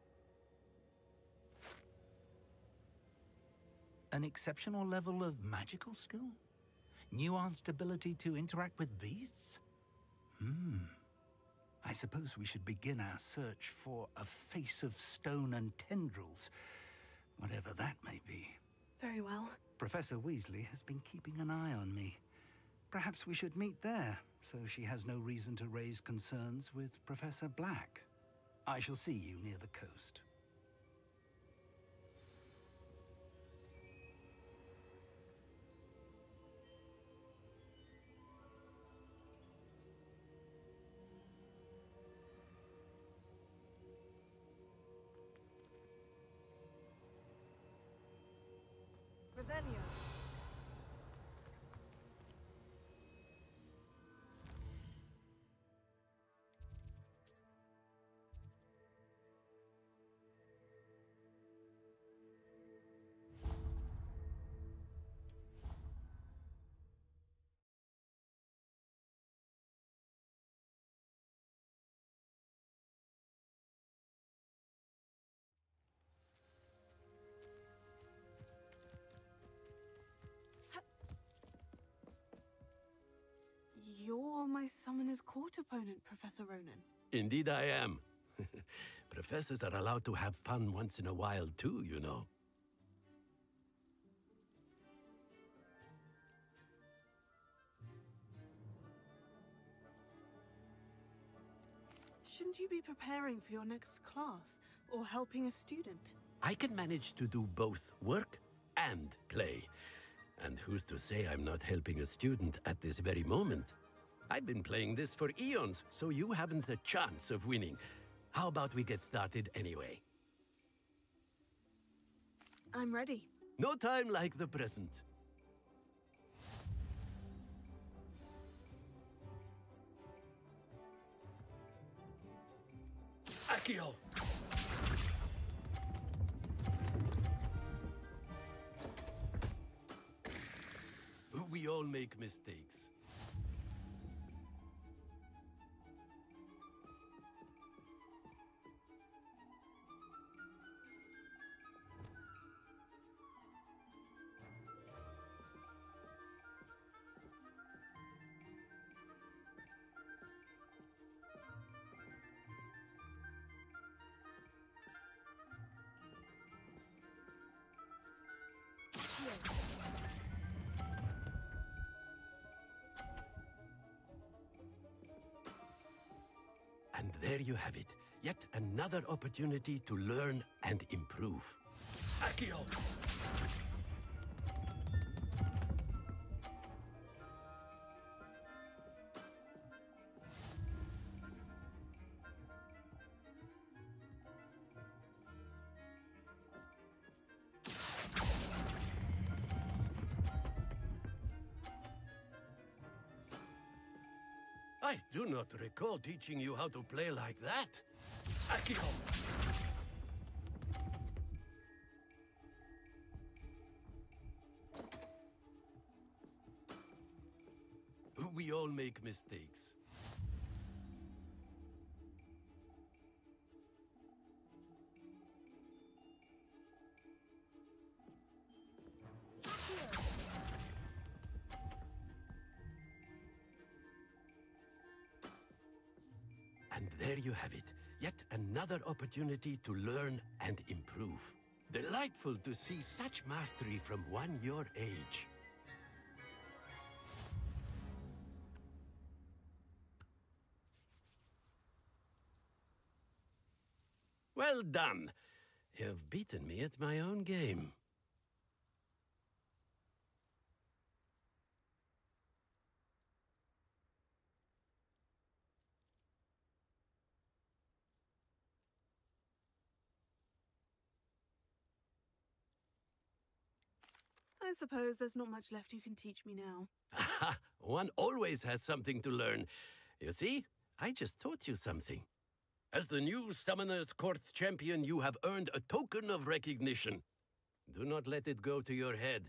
An exceptional level of magical skill? Nuanced ability to interact with beasts? Hmm. I suppose we should begin our search for a face of stone and tendrils, whatever that may be. Very well. Professor Weasley has been keeping an eye on me. Perhaps we should meet there, so she has no reason to raise concerns with Professor Black. I shall see you near the coast. Revelio. You're my Summoner's Court opponent, Professor Ronen. Indeed I am. Professors are allowed to have fun once in a while too, you know. Shouldn't you be preparing for your next class, or helping a student? I can manage to do both work and play. And who's to say I'm not helping a student at this very moment? I've been playing this for eons, so you haven't a chance of winning. How about we get started anyway? I'm ready. No time like the present. Accio! We all make mistakes. And there you have it. Yet another opportunity to learn and improve. Accio! I do not recall teaching you how to play like that. Accio! We all make mistakes. And there you have it. Yet another opportunity to learn and improve. Delightful to see such mastery from one your age. Well done. You've beaten me at my own game. I suppose there's not much left you can teach me now. Aha! One always has something to learn. You see, I just taught you something. As the new Summoner's Court champion, you have earned a token of recognition. Do not let it go to your head.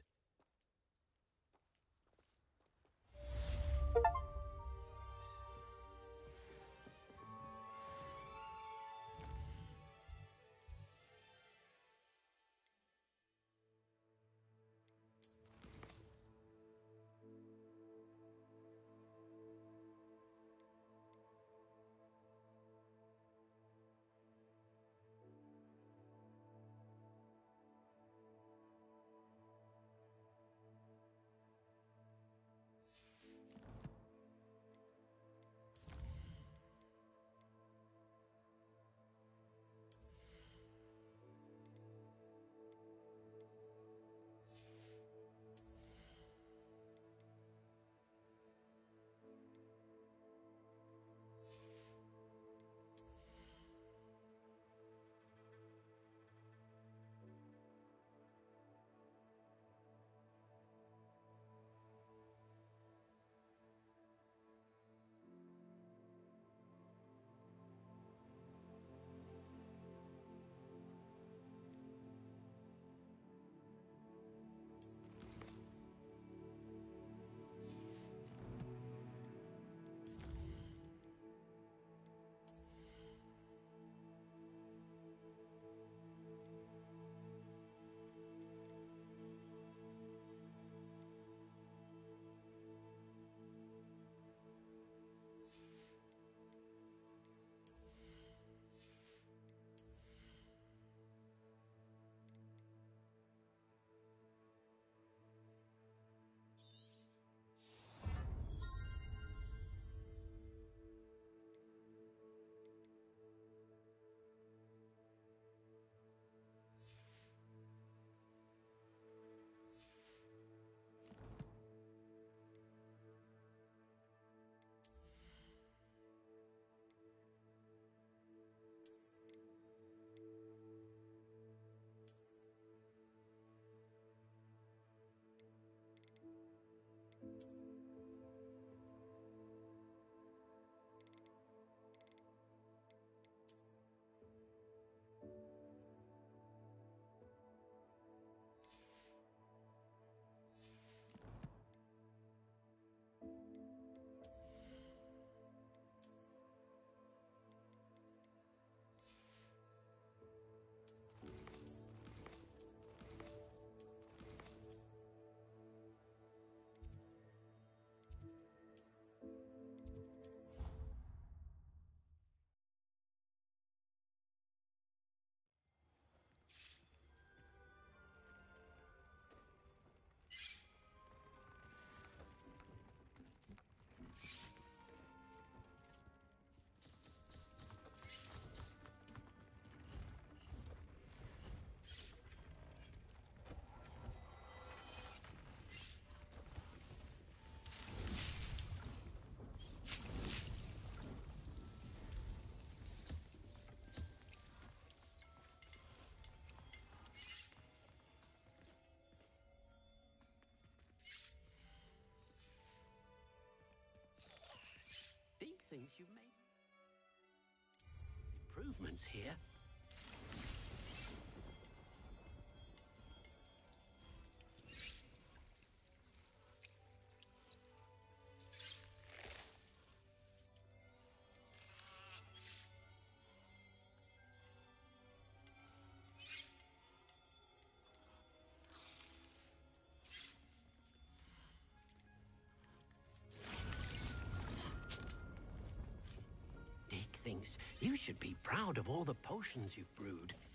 things you've made. Improvements here. Dick thinks you should be proud of all the potions you've brewed.